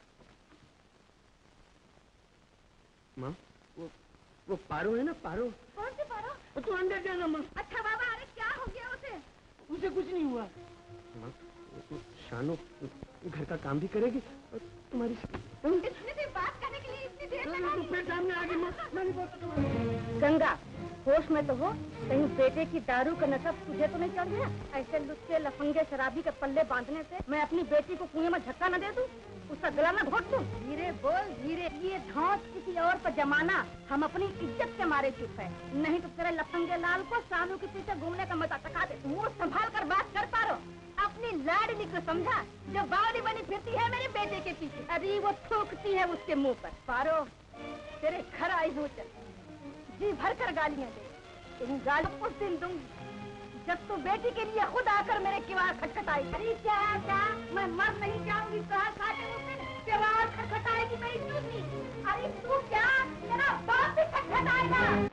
माँ वो पारो है ना, पारो। कौन सी पारो? तू अंदर जाना माँ। अच्छा बाबा, अरे क्या हो गया उसे? उसे कुछ नहीं हुआ माँ। शानो घर का काम भी करेगी और तुम्हारी इतनी देर बात करने के लिए इतनी देर लगा दी? फिर सामने आ गई माँ। गंगा, होश में तो हो, कहीं बेटे की दारू का नशा तुझे तो नहीं चढ़ गया? ऐसे लुच्चे लफंगे शराबी के पल्ले बांधने से मैं अपनी बेटी को कुएं में झक्का न दे दूं, उसका गला न घोट दूं? धीरे बोल, धीरे। ये धौंस किसी और पर जमाना हम अपनी इज्जत के मारे चुप है, नहीं तो तेरे लफंगे लाल को सालू के पीछे घूमने का मजा चखा दे। मुंह संभाल कर बात कर पा रो। अपनी लाडली को समझा जो बावली बनी फिरती है मेरे बेटे के पीछे, अभी वो थूकती है उसके मुंह पर। पारो, तेरे घर आई हूँ, चल जी भर कर गालियाँ दे, लेकिन गाली उस दिन दूंगी जब तू बेटी के लिए खुद आकर मेरे किवाड़ खटखटाई। अरे क्या मैं मर नहीं जाऊंगी तो खाते मुँह पे किवाड़ खटखटाएगी मेरी चूती। अरे तू क्या, तेरा बाप भी खटखटाएगा।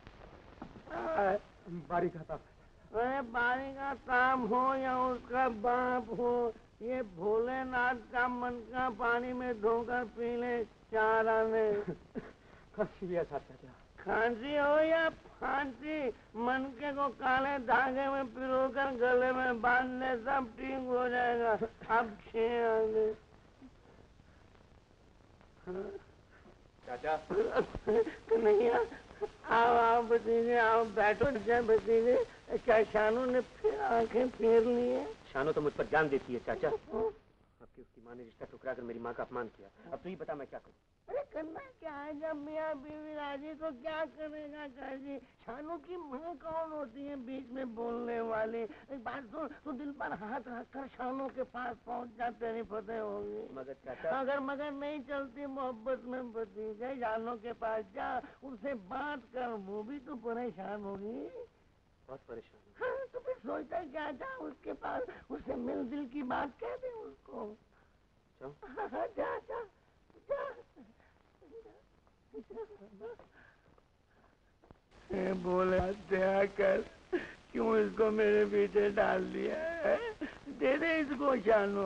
बारी खाता। अरे बारी का काम हो या उसका बाप हो, ये भोलेनाथ का मन का पानी में धोकर पी ले चार आने। खांसी हो या फांसी, मनके को काले धागे में पिरोकर गले में बांधने सब ठीक हो जाएगा। अब 6 आने। चाचा कन्हैया, आओ भतीजे, आओ बैठो। जय भतीजे, क्या शानू ने फिर आंखें फेर ली है? शानो तो मुझ पर जान देती है चाचा। आपकी कि उसकी माँ ने रिश्ता ठुकरा कर मेरी माँ का अपमान किया। अब तू ही बता मैं क्या करूँ? अरे करना क्या है, जब मियाँ बीवी राजी तो क्या करेगा काजी? शानू की माँ कौन होती है बीच में बोलने वाली? एक बात सुन, तू दिल पर हाथ रखकर शानू के पास पहुँच जा, तेरी फतेह होगी। मगर चाचा, अगर मगर नहीं चलती मोहब्बत में बती गई, शानू के पास जा, उससे बात कर, वो भी तो परेशान होगी। बहुत परेशान हूँ। हाँ, तो फिर सोचता क्या जा उसके पास, उससे मिल दिल की बात कह दे उसको। जाओ? हाँ, जा जा जा। बोले दया कर, क्यों इसको मेरे पीछे डाल दिया है? दे दे इसको शानू।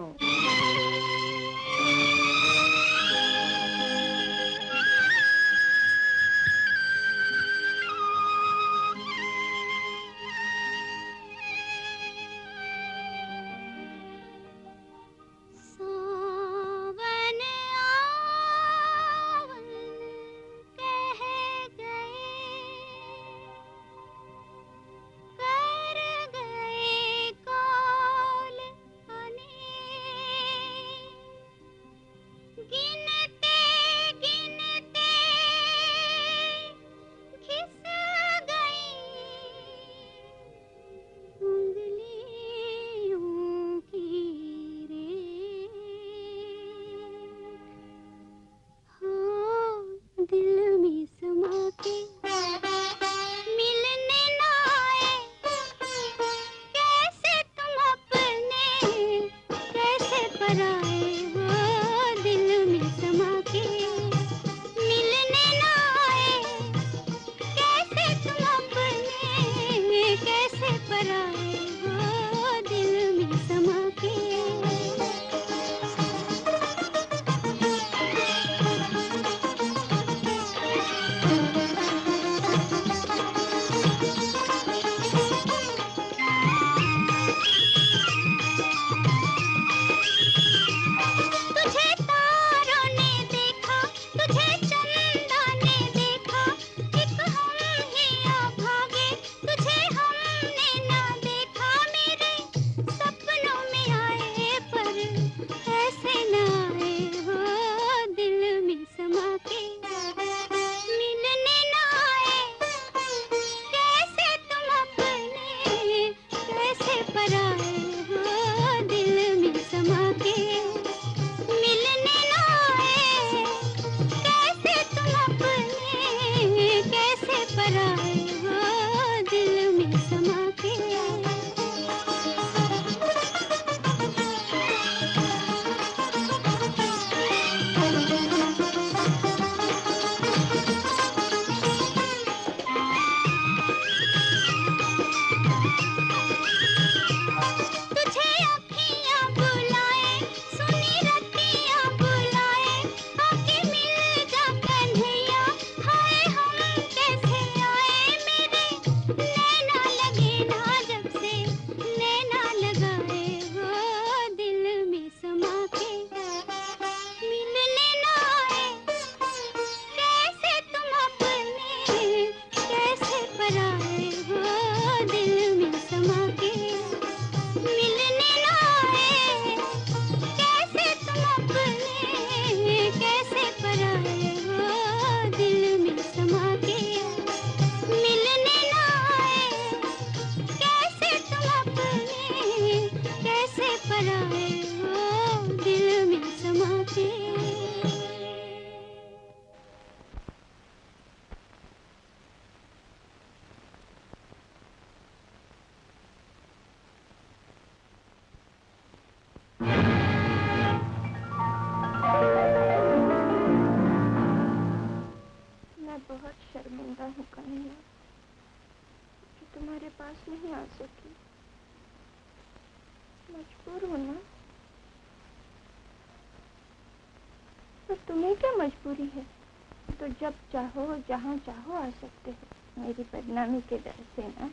मजबूरी है तो जब चाहो जहाँ चाहो आ सकते हो, मेरी बदनामी के डर से ना।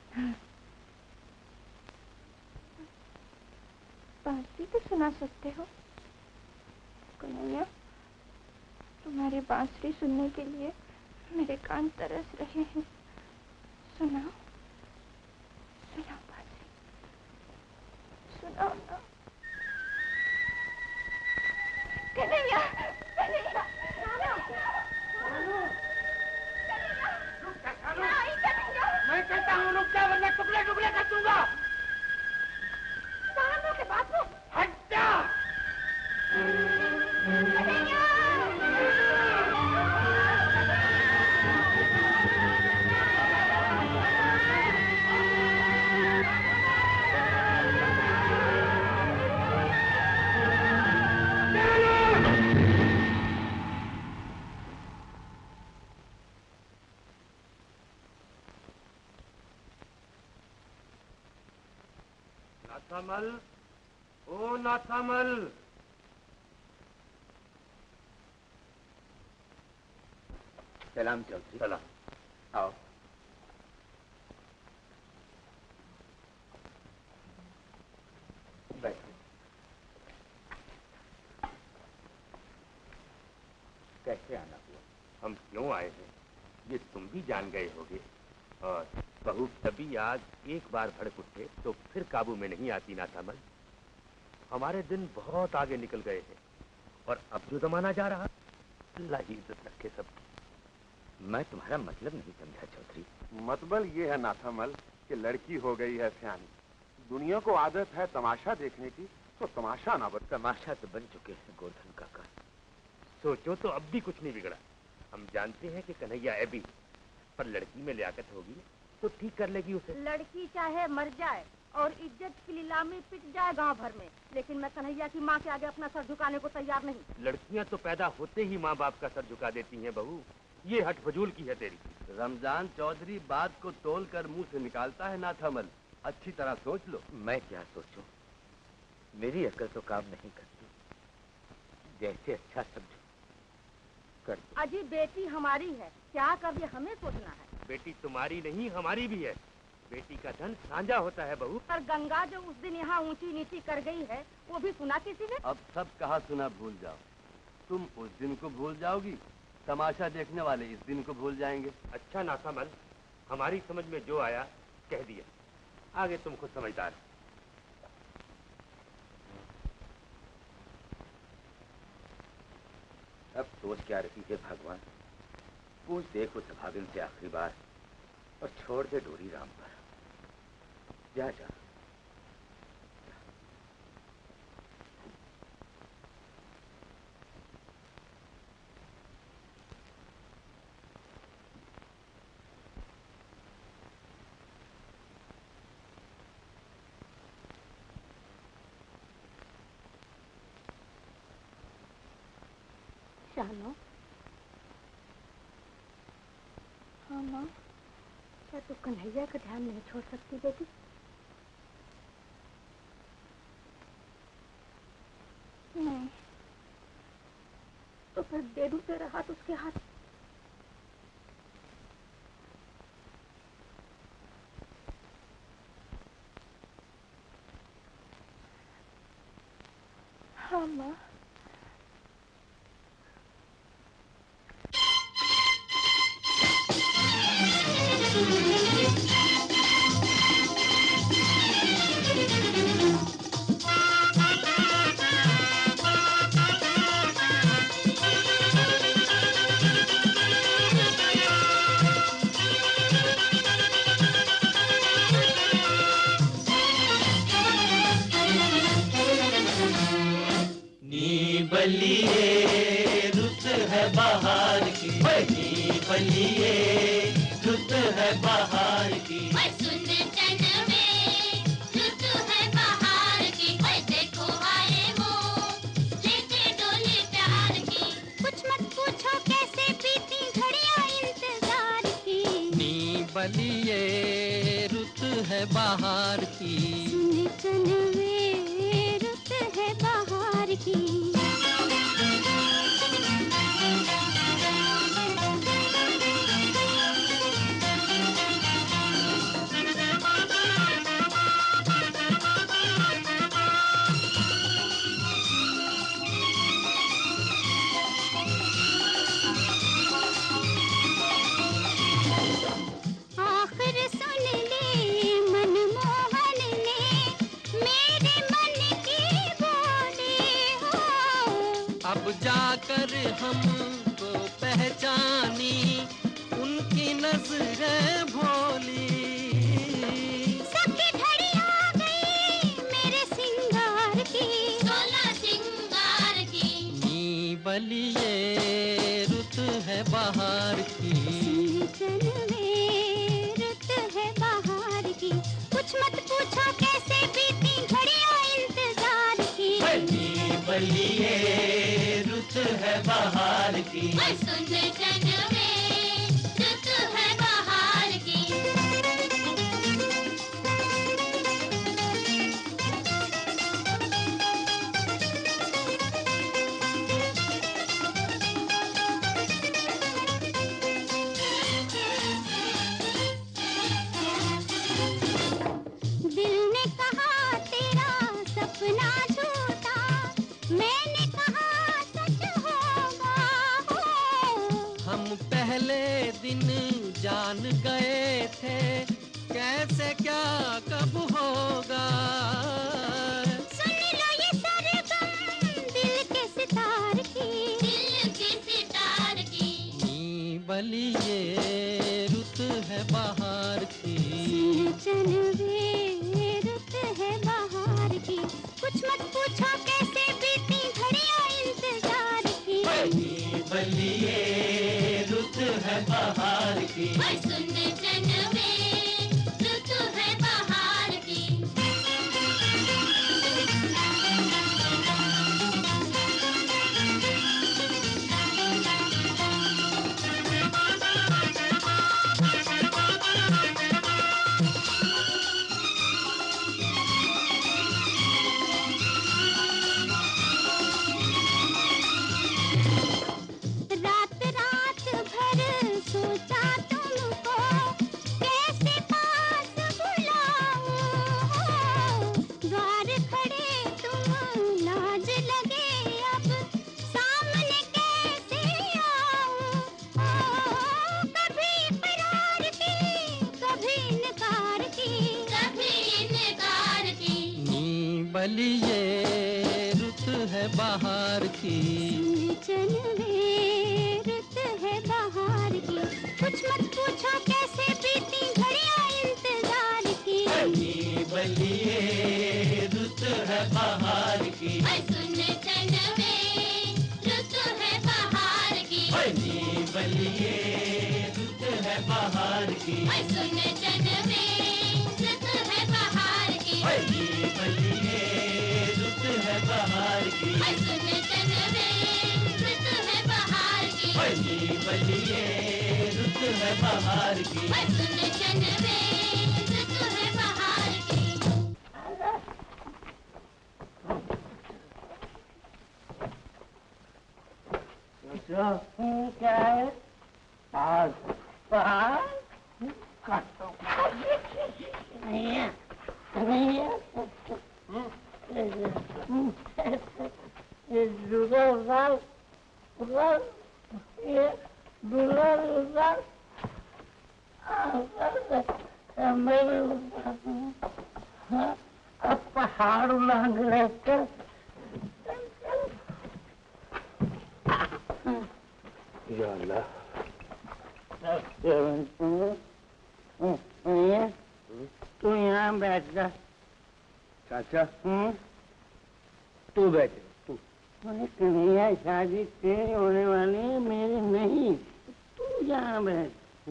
बांसुरी तो सुना सकते हो कन्हैया, तुम्हारी बांसुरी सुनने के लिए मेरे कान तरस रहे हैं। सुनाओ सुनाओ बांसुरी, सुनाओ ना। नाथामल, ओ नाथामल। सलाम चौधरी। सलाम। आओ। बैठो। कैसे आना हुआ? हम क्यों आए हैं ये तुम भी जान गए होगे, और बहू तभी आज एक बार भड़क उठे तो फिर काबू में नहीं आती नाथामल। हमारे दिन बहुत आगे निकल गए हैं और अब जो जमाना जा रहा, अल्लाह ही इज्जत रखे सबकी। मैं तुम्हारा मतलब नहीं समझा चौधरी। मतलब ये है नाथामल कि लड़की हो गई है सियानी, दुनिया को आदत है तमाशा देखने की, तो तमाशा ना बन। तमाशा तो बन चुके हैं गोवर्धन काका। सोचो तो अब भी कुछ नहीं बिगड़ा। हम जानते हैं कि कन्हैया ऐबी, पर लड़की में लियाकत होगी तो ठीक कर लेगी उसे। लड़की चाहे मर जाए और इज्जत की नीलामी पिट जाए गांव भर में, लेकिन मैं कन्हैया की माँ के आगे अपना सर झुकाने को तैयार नहीं। लड़कियां तो पैदा होते ही माँ बाप का सर झुका देती हैं बहू, ये हट फजूल की है तेरी। रमजान चौधरी बात को तोल कर मुंह से निकालता है नाथामल, अच्छी तरह सोच लो। मैं क्या सोचूं? मेरी अकल तो काम नहीं करती। जैसे अच्छा समझो कर दो। अजी बेटी हमारी है, क्या कभी हमें सोचना है। बेटी तुम्हारी नहीं हमारी भी है। बेटी का धन साझा होता है बहू। पर गंगा जो उस दिन यहाँ ऊंची नीची कर गई है वो भी सुना किसी ने? अब सब कहा सुना भूल जाओ। तुम उस दिन को भूल जाओगी, तमाशा देखने वाले इस दिन को भूल जाएंगे। अच्छा नाथामल, हमारी समझ में जो आया कह दिया, आगे तुम खुद समझदार। अब सोच क्या रही है भगवान? पूछ देखो सभागिन से आखिरी बार और छोड़ दे डोरी राम पर। जा जा। शानो। हाँ माँ, क्या तू कन्हैया का ध्यान नहीं छोड़ सकती बेटी? नहीं तो फिर दे दूं तेरा हाथ उसके हाथ। हाँ माँ। बलिए रुत है बाहर की, बलिए रुत है बाहर की। सुन चन में रुत है बाहर की, देखो आए वो लेके डोली प्यार की। कुछ मत पूछो कैसे बीती घड़ियां इंतजार की। नी बलिए रुत है बाहर की, सुन चन में रुत है बाहर की। जाकर हमको पहचानी उनकी नजरें भोली। सबकी घड़ी आ गई मेरे सिंगार की, 16 सिंगार की। नी बलिए रुत है बाहर की, चल में रुत है बाहर की। कुछ मत पूछो कैसे बीती घड़ियां इंतजार की। नी बलिए है बाहर की। सुन चन में रुत है बाहर की। बैठे कैसे क्या कब होगा। सुन लो ये सरगम दिल के सितार की, दिल के सितार की। नी बली ये रुत है बहार की, चनवे रुत है बहार की। कुछ मत पूछो कैसे बीती घड़ियां इंतजार की। नी बली ये रुत है बहार की। सुन चनवे रुत है बहार की। रात रात भर सोचा तुमको कैसे पास बुलाऊं। द्वार खड़े तुम लाज लगे अब सामने कैसे आऊं। कभी इकरार की कभी इनकार की, कभी इनकार की। नी बली ये रुत है बहार की, चनवे रुत है बहार की। कुछ मत पूछो कैसे बीती घड़ियां इंतजार की। नी बली ये रुत है बहार की। सुन चनवे रुत है बहार की। नी बली ये रुत है बहार की। सुन चनवे रुत है बहार की। नी बली ये रुत है बहार की। सुन चनवे रुत है बहार की। नी बली ये रुत है बहार की। सुन चनवे रुत है बहार की। क्या है? पास पास काटो नहीं है नहीं है। ये दूल्हा उतार उतार, ये दूल्हा उतार मैं अब पहाड़ उलांग रहकर या अल्लाह। तू यहाँ बैठ जा। चाचा तू बैठे तू। कन्हैया शादी तेरी होने वाली है, मेरी नहीं। तू यहाँ बैठ।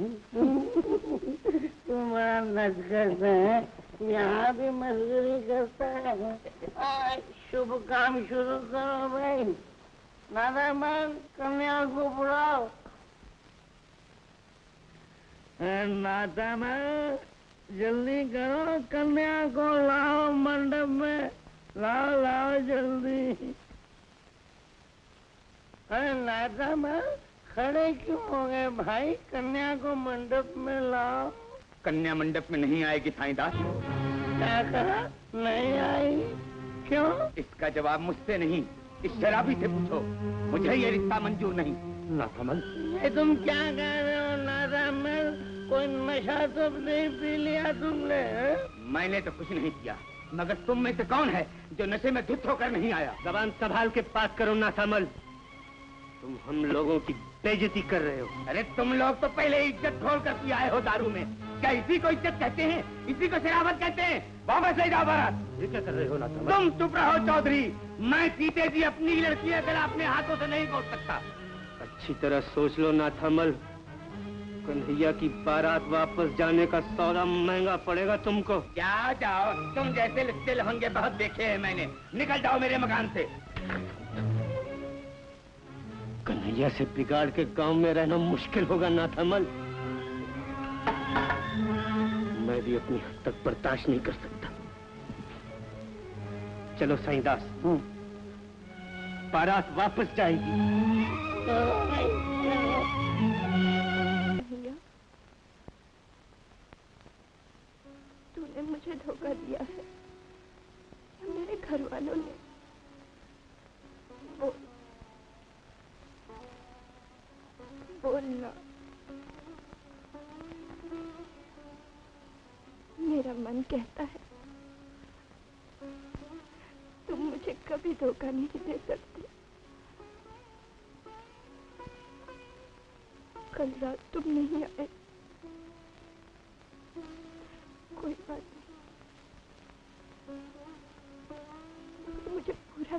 तू बड़ा नच करता है, यहाँ भी मजदूरी करता है। शुभ काम शुरू करो भाई। नादामन कन्या को बुलाओ। नादामन जल्दी करो, कन्या को लाओ मंडप में। लाओ लाओ जल्दी। अरे नादामन खड़े क्यों हो गए भाई? कन्या को मंडप में लाओ। कन्या मंडप में नहीं आएगी साईंदास। क्या कहा? नहीं आई? क्यों? इसका जवाब मुझसे नहीं, इस शराबी से पूछो। मुझे ये रिश्ता मंजूर नहीं। नाथामल ये तुम क्या कह रहे हो नादामल? कोई नशा तो नहीं पी लिया तुमने? मैंने तो कुछ नहीं किया, मगर तुम में से कौन है जो नशे में धुत होकर नहीं आया? जबान संभाल के बात करो नाथामल। तुम हम लोगों की बेइज्जती कर रहे हो। अरे तुम लोग तो पहले इज्जत छोड़ कर पी आए हो दारू में। क्या इसी को इज्जत कहते हैं? इसी को शराबत कहते हैं? वापस ले जाओ बारात। ये क्या कर रहे हो नाथामल? तुम चुप रहो चौधरी। मैं सीते जी अपनी लड़की अगर अपने हाथों से नहीं गोद सकता। अच्छी तरह सोच लो नाथामल, कन्हैया की बारात वापस जाने का सौदा महंगा पड़ेगा तुमको। जाओ जाओ, तुम जैसे लिखते लहंगे बहुत देखे हैं मैंने। निकल जाओ मेरे मकान से। कन्हैया से बिगाड़ के गांव में रहना मुश्किल होगा नाथामल। मैं भी अपनी हद तक बर्दाश्त नहीं कर सकता। चलो साईंदास, बारात वापस जाएगी। तूने मुझे धोखा दिया है या मेरे घर वालों ने? बोलना। मेरा मन कहता है तुम मुझे कभी धोखा नहीं दे सकते। कल रात तुम नहीं आए, कोई बात नहीं, मुझे पूरा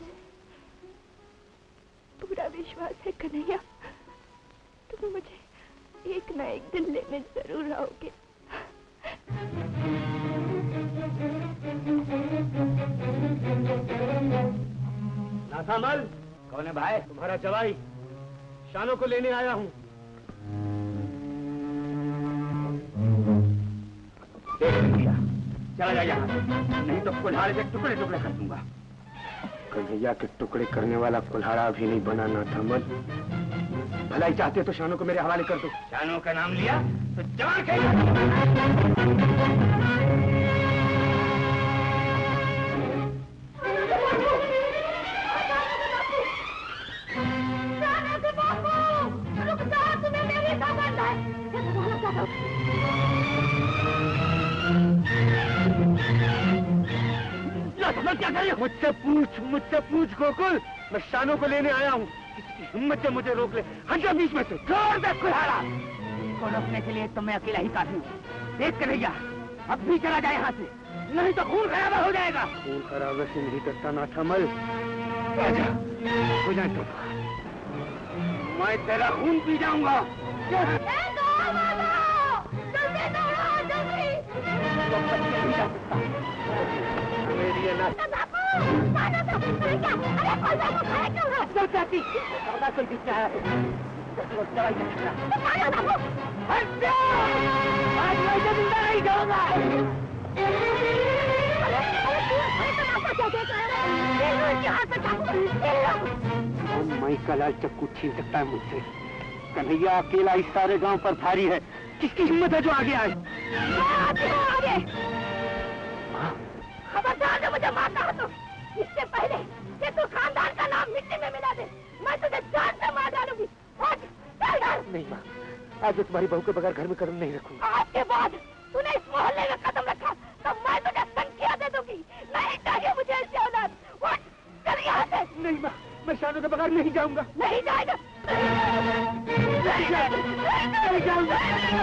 विश्वास है कन्हैया, तुम मुझे एक ना एक दिन लेने जरूर आओगे। नाथामल। कौन है भाई? तुम्हारा जवाई शानो को लेने आया हूँ। चला जा यहाँ से, नहीं तो कुल्हाड़े के टुकड़े टुकड़े कर दूंगा। कन्हैया के टुकड़े करने वाला कुल्हाड़ा अभी नहीं बना नाथामल। भलाई चाहते तो शानो को मेरे हवाले कर दो। शानो का नाम लिया तो जान के क्या कर रही हो? मुझसे पूछ गोकुल, मैं शानो को लेने आया हूँ। किसी हिम्मत से मुझे रोक ले, हट जा बीच में से। छोड़ दे कुल्हाड़ा, इसको रोकने के लिए तो मैं अकेला ही काफी हूँ। देख कन्हैया, अब भी चला जाए यहाँ से, नहीं तो खून खराबा हो जाएगा। खून खराबे से नहीं डरता नाथामल। आजा, हो जाए तो मैं तेरा खून पी जाऊंगा। माई का लाल चक्कू छीन सकता है मुझसे। कन्हैया अकेला इस सारे गांव पर भारी है। किसकी हिम्मत है जो आगे आए? खबरदार जो मुझे मारना हो तो इससे पहले कि तू खानदान का नाम मिट्टी में मिला दे, मैं तुझे जान से मार डालूंगी। नहीं माँ, आज जो तुम्हारी बहू के बगैर घर में कदम नहीं रखूंगा। आज के बाद तूने इस मोहल्ले में कदम रखा तो मैं तुझे संख्या दे दूंगी। नहीं चाहिए मुझे ऐसी औलाद। चल यहाँ से। नहीं माँ, मैं शानो के बगैर नहीं जाऊंगा। नहीं जाएगा, नहीं जाऊंगा।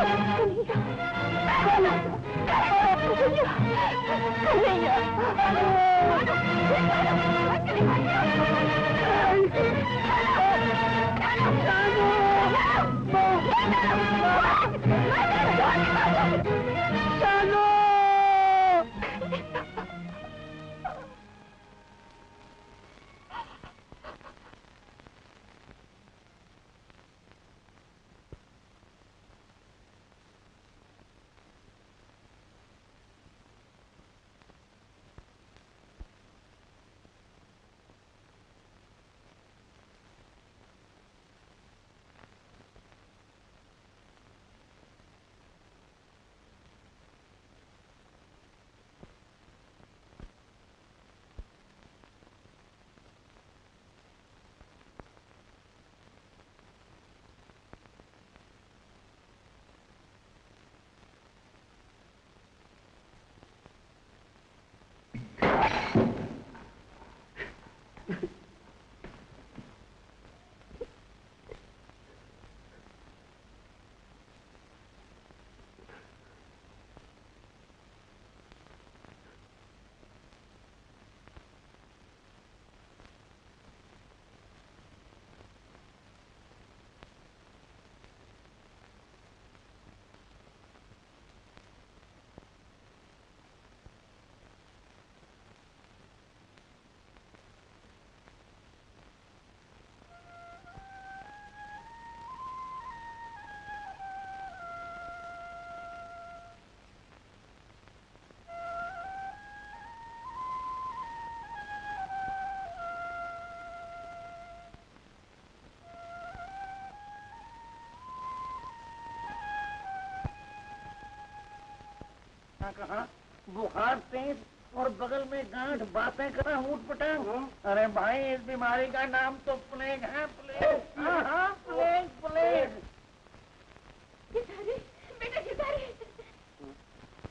कहा बुखार तेज और बगल में गांठ, बातें करा ऊट पटांग। अरे भाई इस बीमारी का नाम तो प्लेग है। प्लेग, हाँ प्लेग प्लेग। बेटा गिटारी।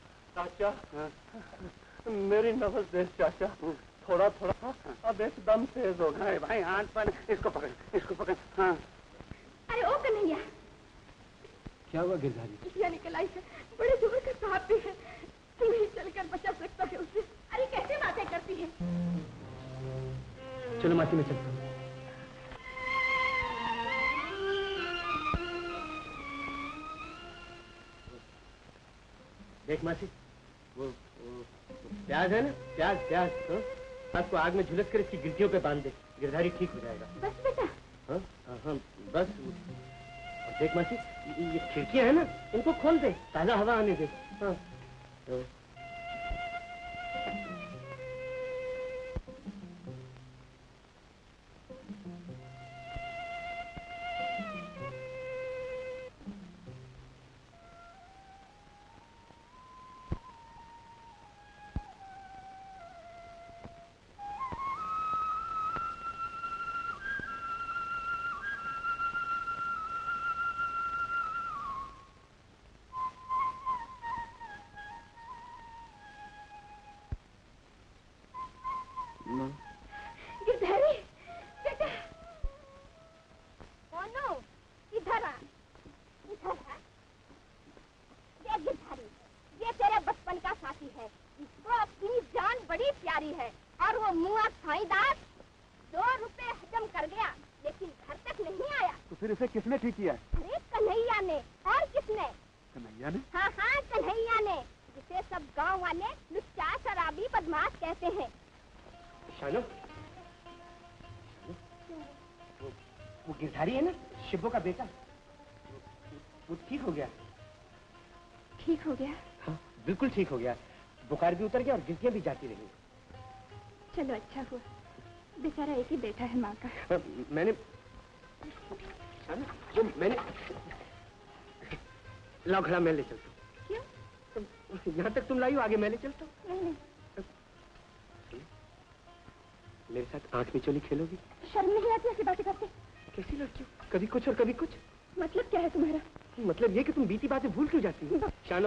चाचा मेरी नफस दे चाचा, थोड़ा थोड़ा अब एकदम तेज हो गए। भाई हाथ पर इसको पकड़, इसको पकड़। हाँ अरे ओ कन्हैया, क्या हुआ गिरधारी? बिटिया निकल आई है, बड़े जोर का सांप भी है, तू नहीं चलकर बचा सकता है उसे। अरे कैसे बातें करती है। चलो मासी मैं चलता हूँ। देख मासी, वो प्याज है ना, प्याज प्याज, हाँ? आपको आग में झुलस कर इसकी गिल्टियों पे बांध दे, गिरधारी ठीक हो जाएगा। बस बेटा। हाँ हाँ हाँ बस। और देख मासी, ये खिड़कियां है ना, इनको खोल दे, ताजा हवा आने दे। हाँ गिरधारी बेटा, मोनू इधर आ, इधर आ। ये गिरधारी, ये तेरे बचपन का साथी है, इसको अपनी जान बड़ी प्यारी है। और वो मुआ साईदार 2 रुपए हजम कर गया, लेकिन घर तक नहीं आया। तो फिर इसे किसने ठीक किया? अरे कन्हैया ने। और किसने? कन्हैया ने? हाँ हाँ कन्हैया ने, जिसे सब गांव वाले लुच्चा शराबी बदमाश कहते हैं। शानो, वो गिरधारी है ना, शिब्बो का बेटा, वो ठीक हो गया। ठीक हो गया? हाँ बिल्कुल ठीक हो गया, बुखार भी उतर गया और गिल्टियां भी जाती रही। चलो अच्छा हुआ, बेचारा एक ही बेटा है माँ का। मैंने जो मैंने लाओ घड़ा मैं ले चलता हूँ। क्यों? यहाँ तक तुम लाई हो, आगे मैं ले चलता हूँ। नहीं, मेरे साथ आंख मिचोली खेलोगी? शर्म नहीं आती ऐसी बातें करते? कैसी लड़की हो, कभी कुछ और कभी कुछ। मतलब क्या है तुम्हारा? मतलब ये कि तुम बीती बातें भूल क्यों जाती हो? शानो,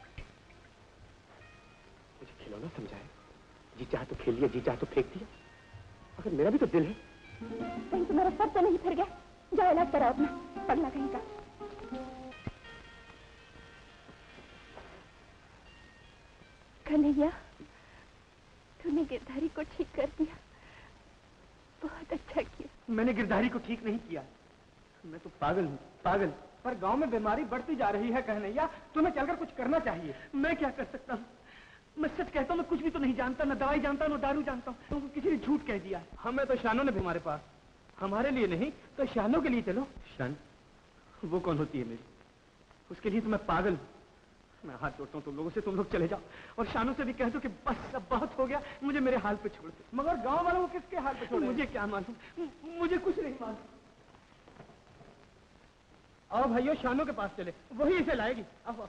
मुझे खिलौना समझाया, जी चाह तो खेल लिया, जी चाह तो फेंक दिया। अगर मेरा भी तो दिल है। कहीं तुम्हारा सर तो नहीं फिर गया? जाओ इलाज कराओ अपना, पगला कहीं का। कन्हैया, तूने गिरधारी को ठीक कर दिया, बहुत अच्छा किया। मैंने गिरधारी को ठीक नहीं किया, मैं तो पागल हूँ, पागल। पर गांव में बीमारी बढ़ती जा रही है कन्हैया, तुम्हें चलकर कुछ करना चाहिए। मैं क्या कर सकता हूँ? मैं सच कहता हूँ, मैं कुछ भी तो नहीं जानता, न दवाई जानता हूँ, न दारू जानता हूँ। तो किसी ने झूठ कह दिया। हमें तो शानो ने भी हमारे पास। हमारे लिए नहीं तो शानो के लिए चलो। शान, वो कौन होती है मेरी? उसके लिए तो मैं पागल हूँ। मैं हाथ जोड़ता हूँ तुम लोगों से, तुम लोग चले जाओ और शानू से भी कह दो कि बस अब बहुत हो गया, मुझे मेरे हाल पे छोड़ दो। मगर गांव वालों को किसके हाल पे छोड़े? मुझे क्या मालूम, मुझे कुछ नहीं मालूम। आओ भाइयों, शानो के पास चले, वही इसे लाएगी। आओ।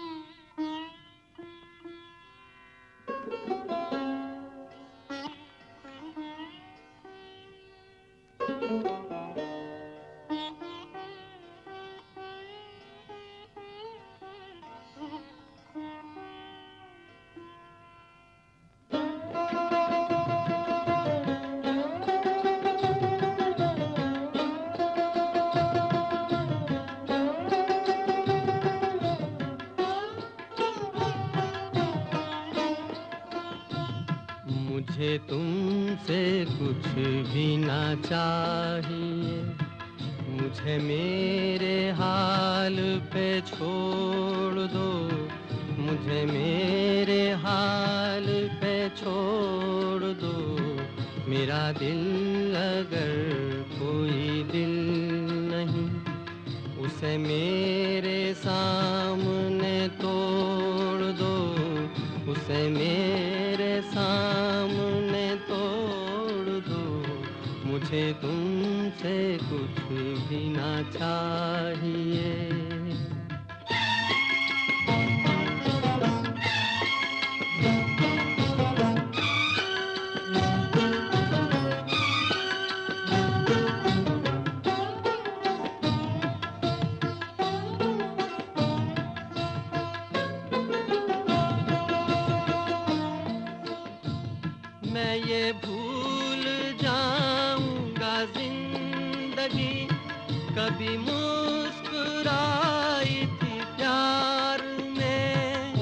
मुझे तुमसे कुछ भी ना चाहिए, मुझे मेरे हाल पे छोड़ दो, मुझे मेरे हाल पे छोड़ दो। मेरा दिल अगर कोई दिल नहीं, उसे मेरे सामने तोड़ दो, उसे मेरे सामने तोड़ दो। मुझे तुमसे कुछ भी ना चाहिए। मैं ये भूल जाऊंगा जिंदगी कभी मुस्कुराई थी प्यार में।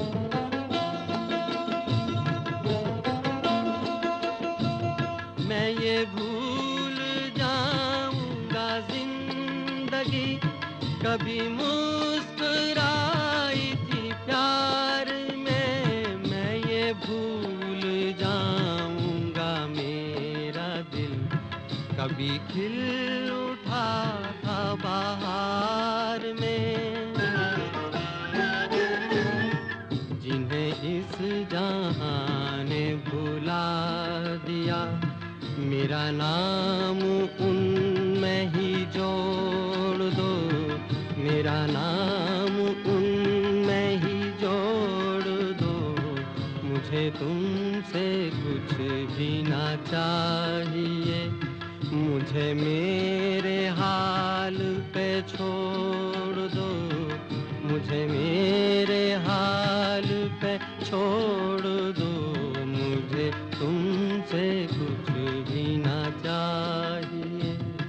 मैं ये भूल जाऊंगा जिंदगी कभी मुस्कुराई थी प्यार में। मैं ये भूल जाऊंगा मेरा दिल कभी खिल उठा था बहार में। जिन्हें इस जहां ने भुला दिया मेरा नाम उनमें ही जोड़ दो। मेरा नाम उनमें ही जोड़ दो। मुझे तुमसे कुछ भी ना चाहिए। मुझे मेरे हाल पे छोड़ दो। मुझे मेरे हाल पे छोड़ दो। मुझे तुमसे कुछ भी ना चाहिए।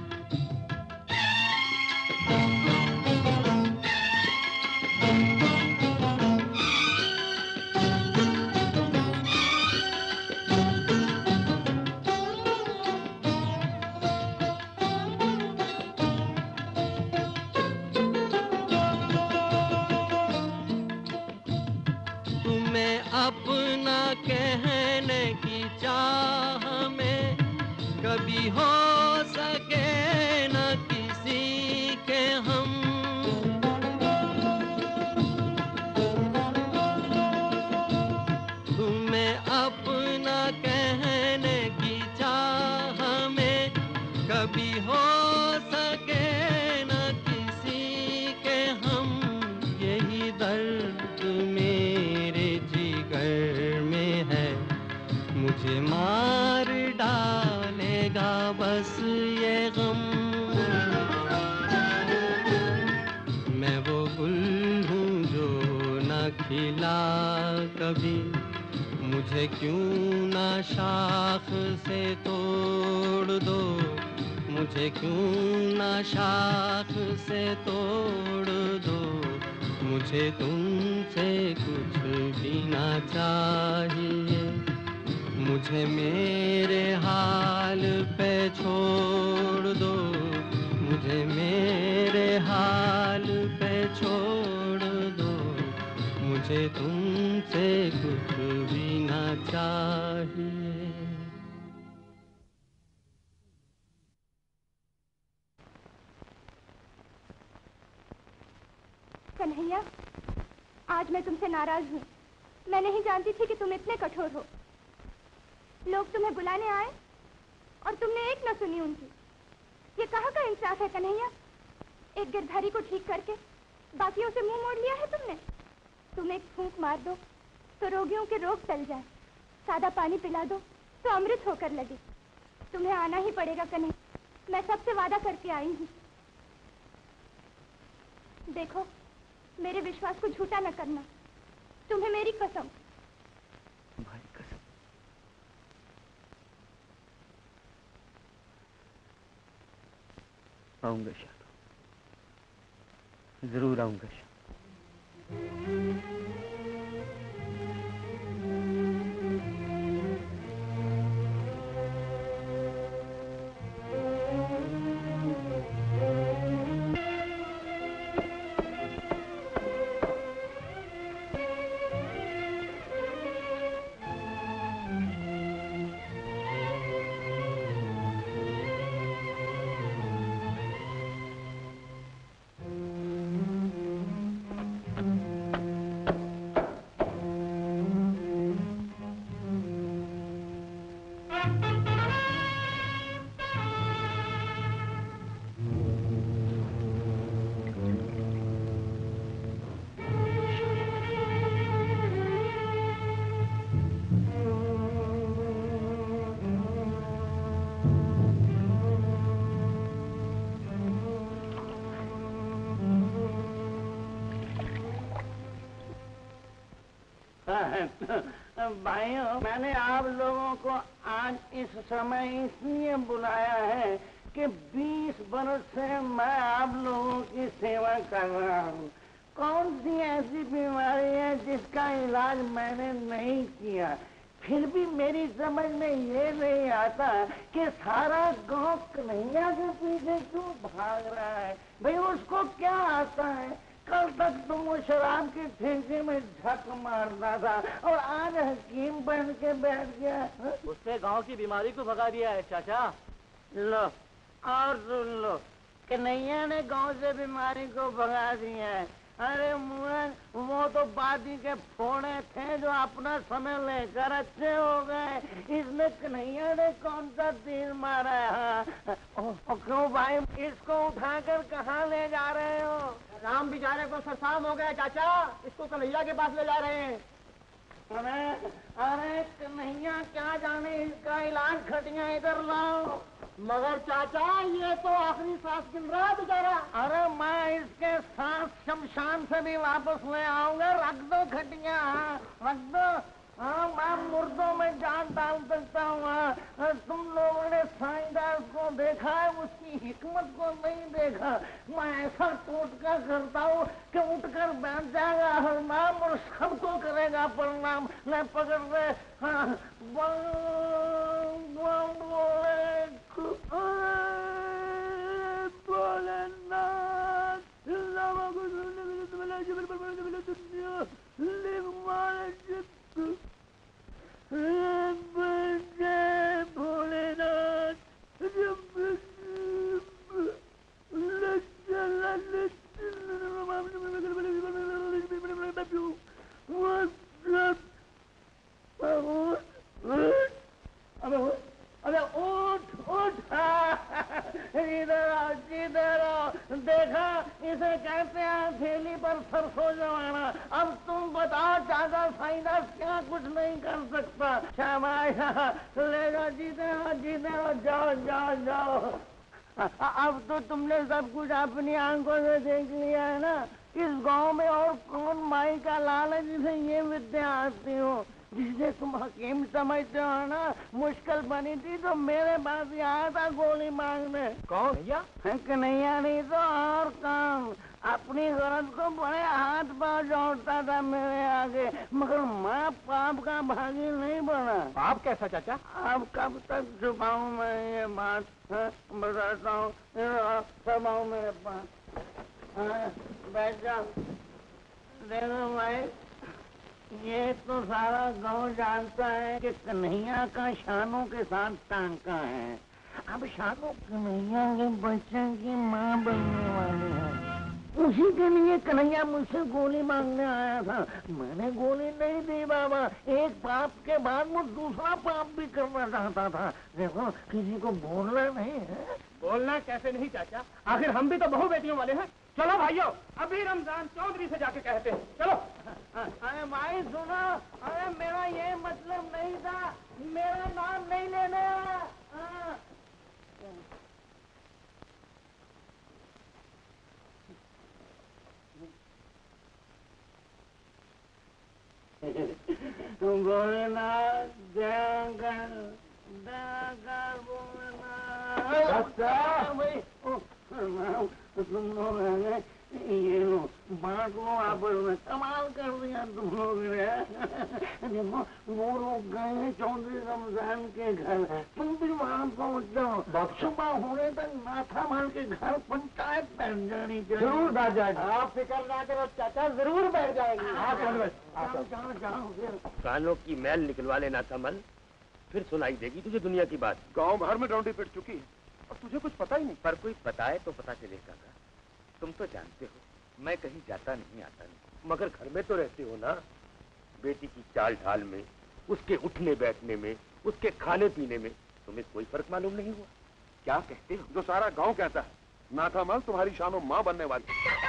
अपना कहने की चाह में कभी हो सके न किसी के हम। तुम्हें अपना कहने की चाह में कभी हो सके न किसी के हम। यही दर्द मेरे जिगर में है मुझे मार डालेगा बस ये गम। मैं वो गुल हूँ जो न खिला कभी। मुझे क्यों ना शाख से तोड़ दो। मुझे क्यों ना शाख से तोड़ दो। मुझे तुमसे कुछ भी ना चाहिए। मुझे मेरे हाल पे छोड़ दो। मुझे मेरे हाल पे छोड़ दो। मुझे तुमसे कुछ भी ना चाहिए। कन्हैया, आज मैं तुमसे नाराज हूँ। मैं नहीं जानती थी कि तुम इतने कठोर हो। लोग तुम्हें बुलाने आए और तुमने एक न सुनी उनकी। ये कहाँ का इंसाफ है कन्हैया? एक गिरधारी को ठीक करके बाकियों से मुंह मोड़ लिया है तुमने। तुम एक फूंक मार दो तो रोगियों के रोग टल जाए। सादा पानी पिला दो तो अमृत होकर लगे। तुम्हें आना ही पड़ेगा कन्हैया। मैं सबसे वादा करके आई हूँ। देखो, मेरे विश्वास को झूठा न करना। तुम्हें मेरी कसम। तुम्हारी कसम? आऊंगा शानो, जरूर आऊंगा शानो। भाइयों, मैंने आप लोगों को आज इस समय इसलिए बुलाया है कि 20 वर्ष से मैं आप लोगों की सेवा कर रहा हूँ। कौन सी ऐसी बीमारी है जिसका इलाज मैंने नहीं किया, फिर भी मेरी समझ में ये नहीं आता कि सारा गांव कन्हैया के पीछे क्यों भाग रहा है। भाई उसको क्या आता है? कल तक तुम वो शराब के ठेके में झक मारता था और आज हकीम बन के बैठ गया। उसने गांव की बीमारी को भगा दिया है चाचा। लो और सुन लो, कन्हैया ने गांव से बीमारी को भगा दिया है। अरे मुआ, वो तो बादी के फोड़े थे जो अपना समय लेकर अच्छे हो गए। इसमें कन्हैया ने कौन सा तीर मारा है? क्यों भाई, इसको उठाकर कहाँ ले जा रहे हो? राम बेचारे को सरसाम हो गया चाचा, इसको कन्हैया के पास ले जा रहे हैं। अरे कन्हैया क्या जाने इसका इलाज, खटिया इधर लाओ। मगर चाचा ये तो आखिरी सांस गिन रहा है बेचारा। अरे मैं इसके साथ शमशान से भी वापस ले आऊंगा। रख दो खटिया, रख दो। हाँ, मैं मुर्दों में जान डाल सकता हूँ। तुम लोगों ने साईंदास को देखा है, उसकी हिकमत को नहीं देखा। मैं ऐसा टोटका करता हूँ कि उठकर बैठ जाएगा हरनाम और सबको करेगा प्रणाम। न पकड़ रहे। हाँ, अरे उठ उठ, इधर आओ। देखा, इसे कहते हैं थैली पर सरसों जमाना। अब तुम बताओ चाचा, साईंदास क्या कुछ नहीं कर सकता? शाबाश, ले जाओ, जीते रहो, जाओ जाओ जाओ। अब तो तुमने सब कुछ अपनी आंखों से देख लिया है ना। इस गांव में और कौन माई का लाल है जिसे ये विद्या आती हो, जिसे तुम हकीम समझते हो ना। मुश्किल बनी थी तो मेरे पास ही आया था गोली मांगने। कौन भैया? कन्हैया नहीं तो और कौन। अपनी गरज को बड़े हाथ पांव जोड़ता था मेरे आगे, मगर मैं पाप का भागी नहीं बना। पाप कैसा चाचा? अब कब तक छुपाऊं मैं ये बात? बताता हूँ, सब आओ मेरे पास। बैठ जाओ। देखो भाई, ये तो सारा गांव जानता है कि कन्हैया का शानो के साथ टांका है। अब शानो कन्हैया के बच्चे की माँ बनने वाली है। उसी के लिए कन्हैया मुझसे गोली मांगने आया था। मैंने गोली नहीं दी बाबा। एक पाप के बाद वो दूसरा पाप भी करना चाहता था। देखो, किसी को बोलना नहीं है। बोलना कैसे नहीं चाचा, आखिर हम भी तो बहु बेटियों वाले हैं। चलो भाइयों, अभी रमजान चौधरी से जाके कहते हैं। चलो। अरे भाई सुनो, अरे मेरा ये मतलब नहीं था, मेरा नाम नहीं लेना। बोलना तुम लोग ये लो, बांट लो आपस में। कमाल कर दिया तुम लोग ने। देखो, वो लोग गए चौधरी रमजान के घर, तुम भी वहाँ पहुँच जाओ। सुबह होने तक माथा मार के घर पंचायत बैठ जानी चाहिए। जरूर बैठ जाएगी। आप फिक्र ना करो चाचा, जरूर बैठ जाएगी। जाओ जाओ फिर। कानों की मैल निकलवा लेना था मल, फिर सुनाई देगी तुझे दुनिया की बात। गांव भर में डोंडी पिट चुकी है, अब तुझे कुछ पता ही नहीं। पर कोई बताए तो पता चलेगा। तुम तो जानते हो मैं कहीं जाता नहीं आता नहीं, मगर घर में तो रहते हो ना। बेटी की चाल ढाल में, उसके उठने बैठने में, उसके खाने पीने में तुम्हें कोई फर्क मालूम नहीं हुआ? क्या कहते हो? जो सारा गांव कहता है, नाथामल तुम्हारी शानो माँ बनने वाली।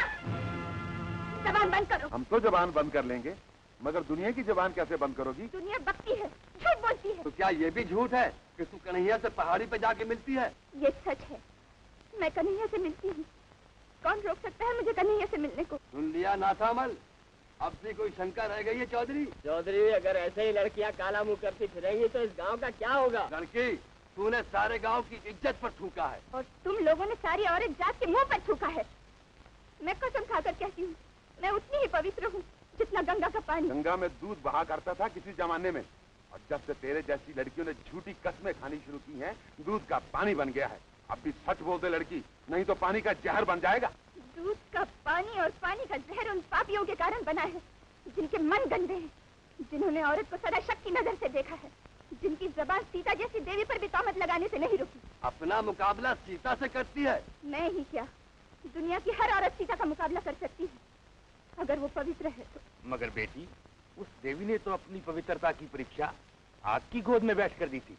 जबान बंद करो। हम तो जबान बंद कर लेंगे, मगर दुनिया की जबान कैसे बंद करोगी? दुनिया बकती है, झूठ बोलती है। तो क्या ये भी झूठ है कि तू कन्हैया से पहाड़ी पे जाके मिलती है? ये सच है, मैं कन्हैया से मिलती हूँ। कौन रोक सकता है मुझे कन्हैया से मिलने को? सुन लिया नाथामल, अब भी कोई शंका रह गई है चौधरी? चौधरी, अगर ऐसे ही लड़कियां काला मुंह करती फिरेंगी तो इस गांव का क्या होगा? लड़की, तूने सारे गांव की इज्जत पर थूका है। और तुम लोगों ने सारी औरत जात के मुंह पर थूका है। मैं कसम खाकर कहती हूँ, मैं उतनी ही पवित्र हूँ जितना गंगा का पानी। गंगा में दूध बहा करता था किसी जमाने में, और जब से तेरे जैसी लड़कियों ने झूठी कस्में खानी शुरू की हैं, दूध का पानी बन गया है। अब भी सच बोल दे लड़की, नहीं तो पानी का जहर बन जाएगा। दूध का पानी और पानी का जहर उन पापियों के कारण बना है जिनके मन गंदे हैं, जिन्होंने औरत को सदा शक की नजर से देखा है, जिनकी जबान सीता जैसी देवी पर भी तोहमत लगाने से नहीं रुकी। अपना मुकाबला सीता से करती है? मैं ही क्या, दुनिया की हर औरत सीता का मुकाबला कर सकती है, अगर वो पवित्र है तो। मगर बेटी, उस देवी ने तो अपनी पवित्रता की परीक्षा आग की गोद में बैठ कर दी थी।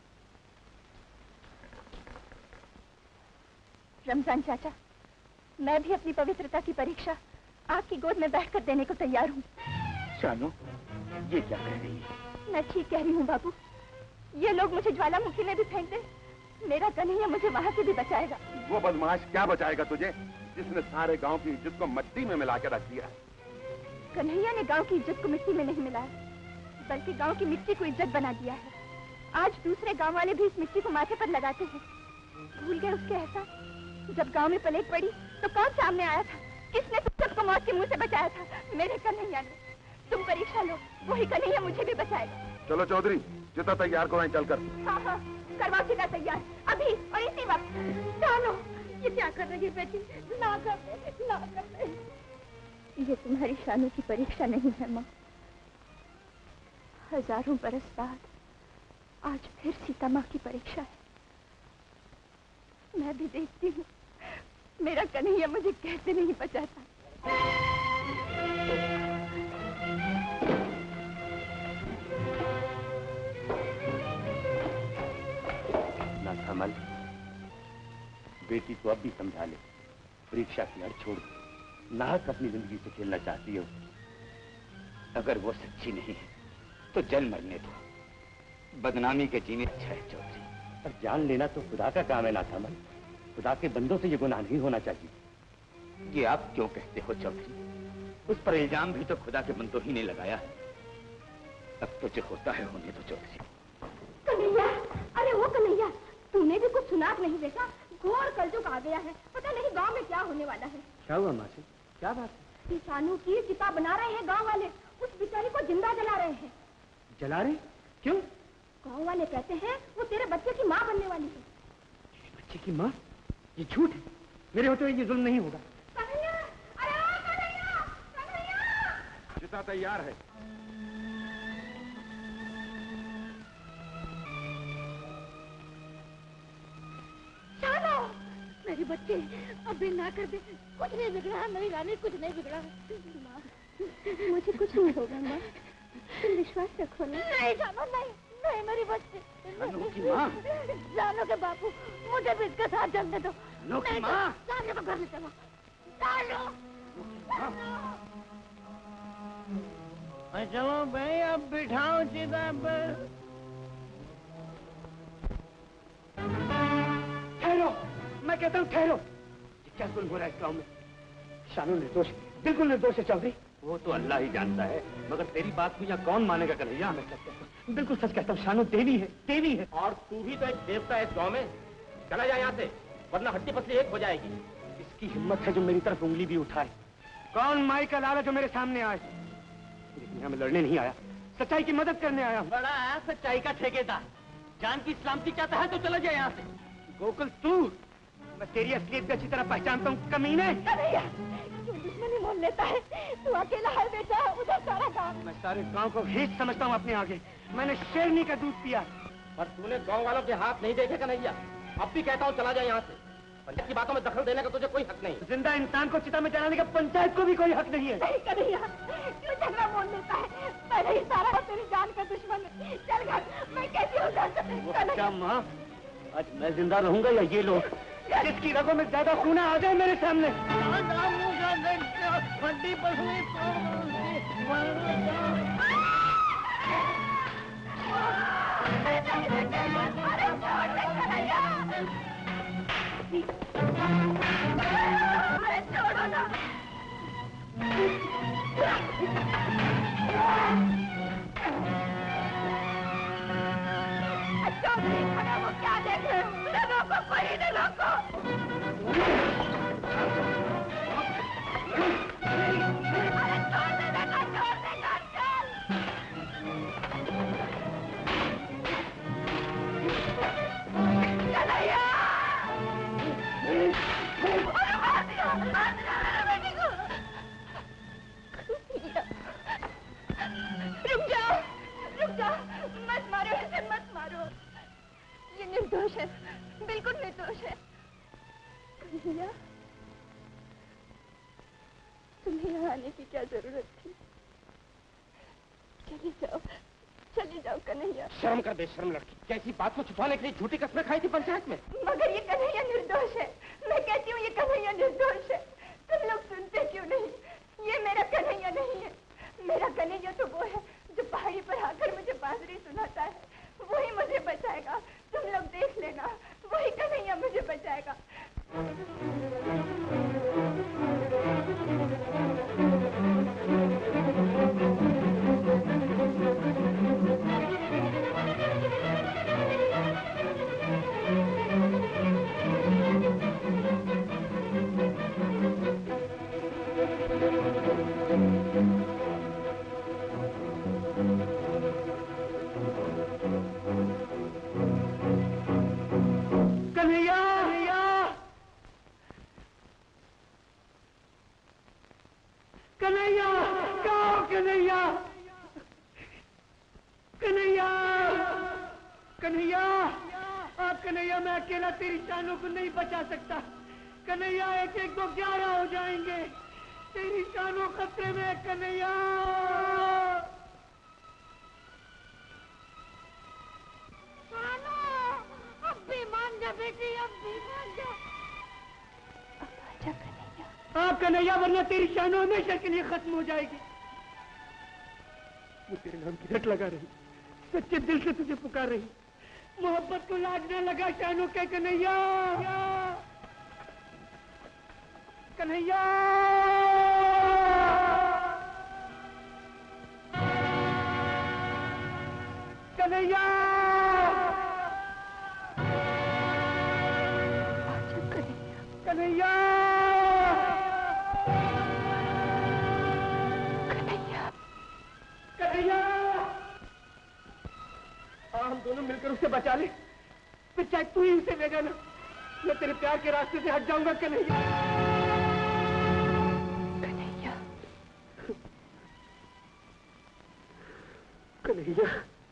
रमजान चाचा, मैं भी अपनी पवित्रता की परीक्षा आग की गोद में बैठकर देने को तैयार हूँ। शानो, ये क्या कह रही है? मैं ठीक कह रही हूँ बाबू। ये लोग मुझे ज्वालामुखी में भी फेंक दे, मेरा कन्हैया मुझे वहाँ से भी बचाएगा। वो बदमाश क्या बचाएगा तुझे, जिसने सारे गांव की इज्जत को मिट्टी में मिला के रख दिया? कन्हैया ने गांव की इज्जत को मिट्टी में नहीं मिलाया, बल्कि गांव की मिट्टी को इज्जत बना दिया है। आज दूसरे गांव वाले भी इस मिट्टी को माथे पर लगाते हैं। भूल गए उसके एहसास? जब गांव में प्लेग पड़ी तो कौन सामने आया था? किसने तुम सबको मौत के मुंह से बचाया था? मेरे कन्हैया ने। तुम परीक्षा लो, वही कन्हैया मुझे भी बचाएगा। चलो चौधरी, चिता तैयार करो चलकर। हाँ हाँ, करवाओ चिता तैयार, अभी और इसी वक्त। चलो, ये क्या कर रही है बेटी? ना कर दे, ना कर दे। ये तुम्हारी शानों की परीक्षा नहीं है माँ। हजारों बरस बाद आज फिर सीता माँ की परीक्षा है। मैं भी देखती हूँ मेरा कन्हैया मुझे कैसे नहीं बचाता। ना कमल, बेटी को अब भी समझा ले, परीक्षा की अड़ छोड़ दे, नाहक अपनी जिंदगी से खेलना चाहती हो। अगर वो सच्ची नहीं है तो जल मरने दो, बदनामी के जीने अच्छा है चौधरी। पर जान लेना तो खुदा का काम है ना कमल, खुदा के बंदों से ये गुनाह नहीं होना चाहिए। ये आप क्यों कहते हो चौधरी? उस पर इल्जाम भी तो खुदा के बंदों ही ने लगाया है। अब तो जो होता है होने दो चौधरी। कन्हैया, अरे वो कन्हैया, तूने भी कुछ सुना नहीं देखा? घोर कलजुग आ गया है, पता नहीं गांव में क्या होने वाला है। क्या हुआ मासी, क्या बात है? शानू की चिता बना रहे हैं गांव वाले, उस बेचारी को जिंदा जला रहे हैं। जला रहे? क्यों? गांव वाले कहते हैं वो तेरे बच्चे की माँ बनने वाली है। बच्चे की माँ? ये झूठ है, मेरे होते हुए ये जुल्म नहीं होगा। कन्हैया, अरे ओ कन्हैया, कन्हैया! चिता तैयार है। शानो, मेरे बच्चे, अबे ना कर दे, कुछ नहीं बिगड़ा। नहीं रानी, कुछ नहीं बिगड़ा। माँ, मुझे कुछ नहीं होगा माँ, तुम विश्वास रखो ना। नहीं शानो, नहीं नहीं, मेरी बच्ची। शानो की माँ, शानो के बापू, मुझे भी इसके साथ चलने दो। शानो की माँ, शानो तो घर में चलो। शानो, चलो भाई, अब बिठाओ चिता पर। ठहरो, मैं कहता हूँ ठहरो। ये क्या जुल्म हो रहा है इस गाँव में? शानू निर्दोष, बिल्कुल निर्दोष है चौधरी। वो तो अल्लाह ही जानता है, मगर तेरी बात को यहाँ कौन मानेगा कन्हैया? मैं सच कहता हूँ, बिल्कुल सच कहता हूँ, शानू देवी है, देवी है। और तू भी तो एक देवता है इस गाँव में। चला जा यहाँ से, वरना हड्डी पसली एक हो जाएगी। इसकी हिम्मत है जो मेरी तरफ उंगली भी उठाए। कौन माई का लाला जो मेरे सामने आए? लेकिन यहाँ मैं लड़ने नहीं आया, सच्चाई की मदद करने आया हूँ। बड़ा है सच्चाई का ठेकेदार, जान की सलामती चाहता है तो चला जाए यहाँ से। गोकुल तू, मैं तेरी असलियत भी अच्छी तरह पहचानता हूँ कमीने। कन्हैया, क्यों दुश्मनी मोल लेता है? तू अकेला है बेटा, उधर सारा गाँव। मैं सारे गांव को हित समझता हूँ अपने आगे। मैंने शेरनी का दूध पिया। पर तूने गांव वालों के हाथ नहीं देखे कन्हैया। अब भी कहता हूँ चला जाए यहाँ से, पंचायत की बातों में दखल देने का तुझे कोई हक नहीं। जिंदा इंसान को चिता में जलाने का पंचायत को भी कोई हक नहीं है। नहीं कन्हैया, क्यों झगड़ा मोल लेता है? पहले ही सारा तेरी जान का दुश्मन है। चल घर, मैं कैसी हूँ घर? क्या माँ, आज मैं जिंदा रहूंगा या ये लोग? जिसकी रगों में ज्यादा खून आ जाए मेरे सामने। चौधरी खाना वो क्या देख रहे हो? न रोको, कोई न रोको। अरे छोड़ देगा, छोड़ देगा, चल। कन्हैया! अरे मार दिया मेरे बेटी को। रुक जाओ, रुक जाओ, मत मारो इसे, मत मारो। ये निर्दोष है, बिल्कुल निर्दोष है। कन्हैया, तुम्हें यहाँ आने की क्या जरूरत थी? चले जाओ कन्हैया। शर्म कर बेशर्म लड़की, कैसी बात को छुपाने के लिए झूठी कसमें खाई थी पंचायत में? मगर ये कन्हैया निर्दोष है। मैं कहती हूँ ये कन्हैया निर्दोष है। तुम लोग सुनते क्यों नहीं? ये मेरा कन्हैया नहीं है। मेरा कन्हैया तो वो है जो पहाड़ी पर आकर मुझे बांसुरी सुनाता है। वही मुझे बचाएगा। तुम लोग देख लेना, वही कन्हैया मुझे बचाएगा। कन्हैया! कन्हैया! कहाँ कन्हैया? कन्हैया! कन्हैया! कन्हैया, मैं अकेला तेरी शानों को नहीं बचा सकता। कन्हैया, 1-1, 2, 11 हो जाएंगे। तेरी शानों खतरे में। कन्हैया! अब भी मान जा बेटी, अब भी मान जा। अब आजा कन्हैया। हाँ कन्हैया, वरना तेरी शानों हमेशा के लिए खत्म हो जाएगी। वो तेरे नाम की रट लगा रही, सच्चे दिल से तुझे पुकार रही। मोहब्बत को लाज न लगा शानों के। कन्हैया! कन्हैया! कन्हैया! कन्हैया! कन्हैया! कन्हैया! हम दोनों मिलकर उसे बचा ले, फिर चाहे तू ही उसे ले जाना। मैं तेरे प्यार के रास्ते से हट जाऊंगा। कन्हैया! कन्हैया! कन्हैया!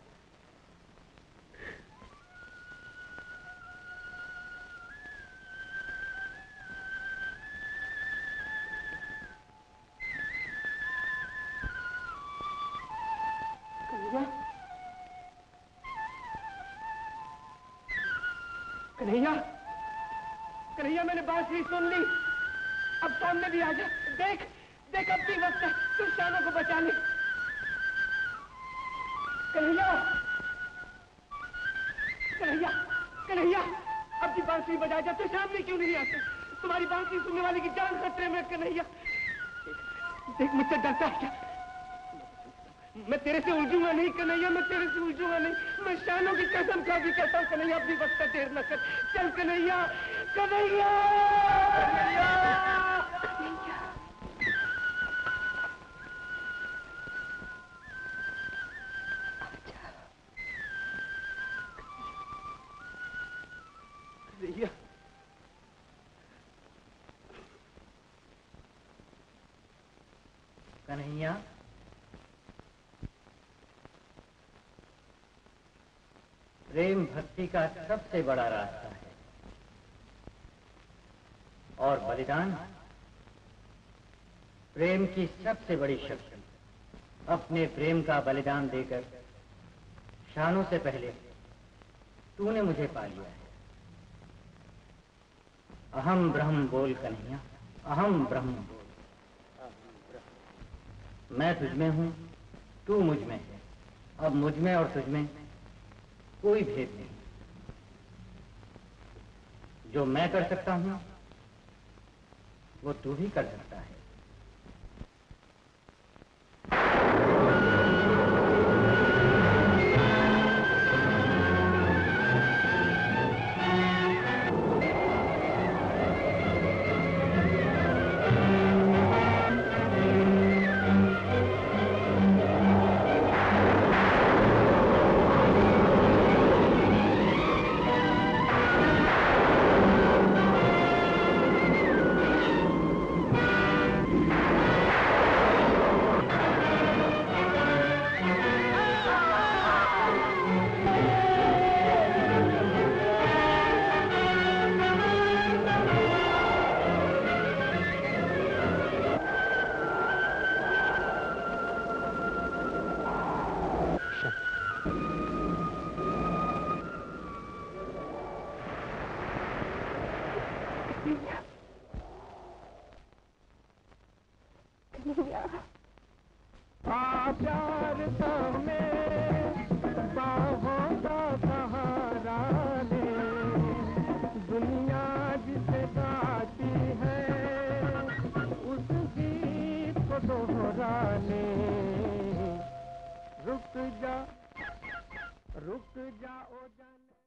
कन्हैया! कन्हैया, मैंने बांसुरी सुन ली। अब सामने भी आ जा। देख देख, अब भी वक्त है, तू शानों को बचा ले। कन्हैया! कन्हैया! कन्हैया! अब भी बांसुरी बजा जा। तू सामने क्यों नहीं आते? तुम्हारी बांसुरी सुनने वाले की जान खतरे में। कन्हैया, देख मुझसे डरता है क्या? मैं तेरे से उलझूंगा नहीं कन्हैया, मैं तेरे से उलझूंगा नहीं। मैं शानों की कसम खा भी कहता हूँ कन्हैया, अपनी वक्त का देर न कर। चल कन्हैया! कन्हैया! कन्हैया! कन्हैया! कन्हैया, प्रेम भक्ति का सबसे बड़ा रास्ता है और बलिदान प्रेम की सबसे बड़ी शक्ति। अपने प्रेम का बलिदान देकर शानों से पहले तूने मुझे पा लिया है। अहम ब्रह्म बोल कन्हैया, अहम ब्रह्म बोल। मैं तुझमें हूं, तू मुझ में है। अब मुझ में और तुझ में कोई भेद नहीं। जो मैं कर सकता हूं वो तू भी कर सकता है। प्यार का हमें बाहों का सहारा दे। दुनिया जिसे गाती है उस गीत को दोहराने। रुक जा ओ जाने।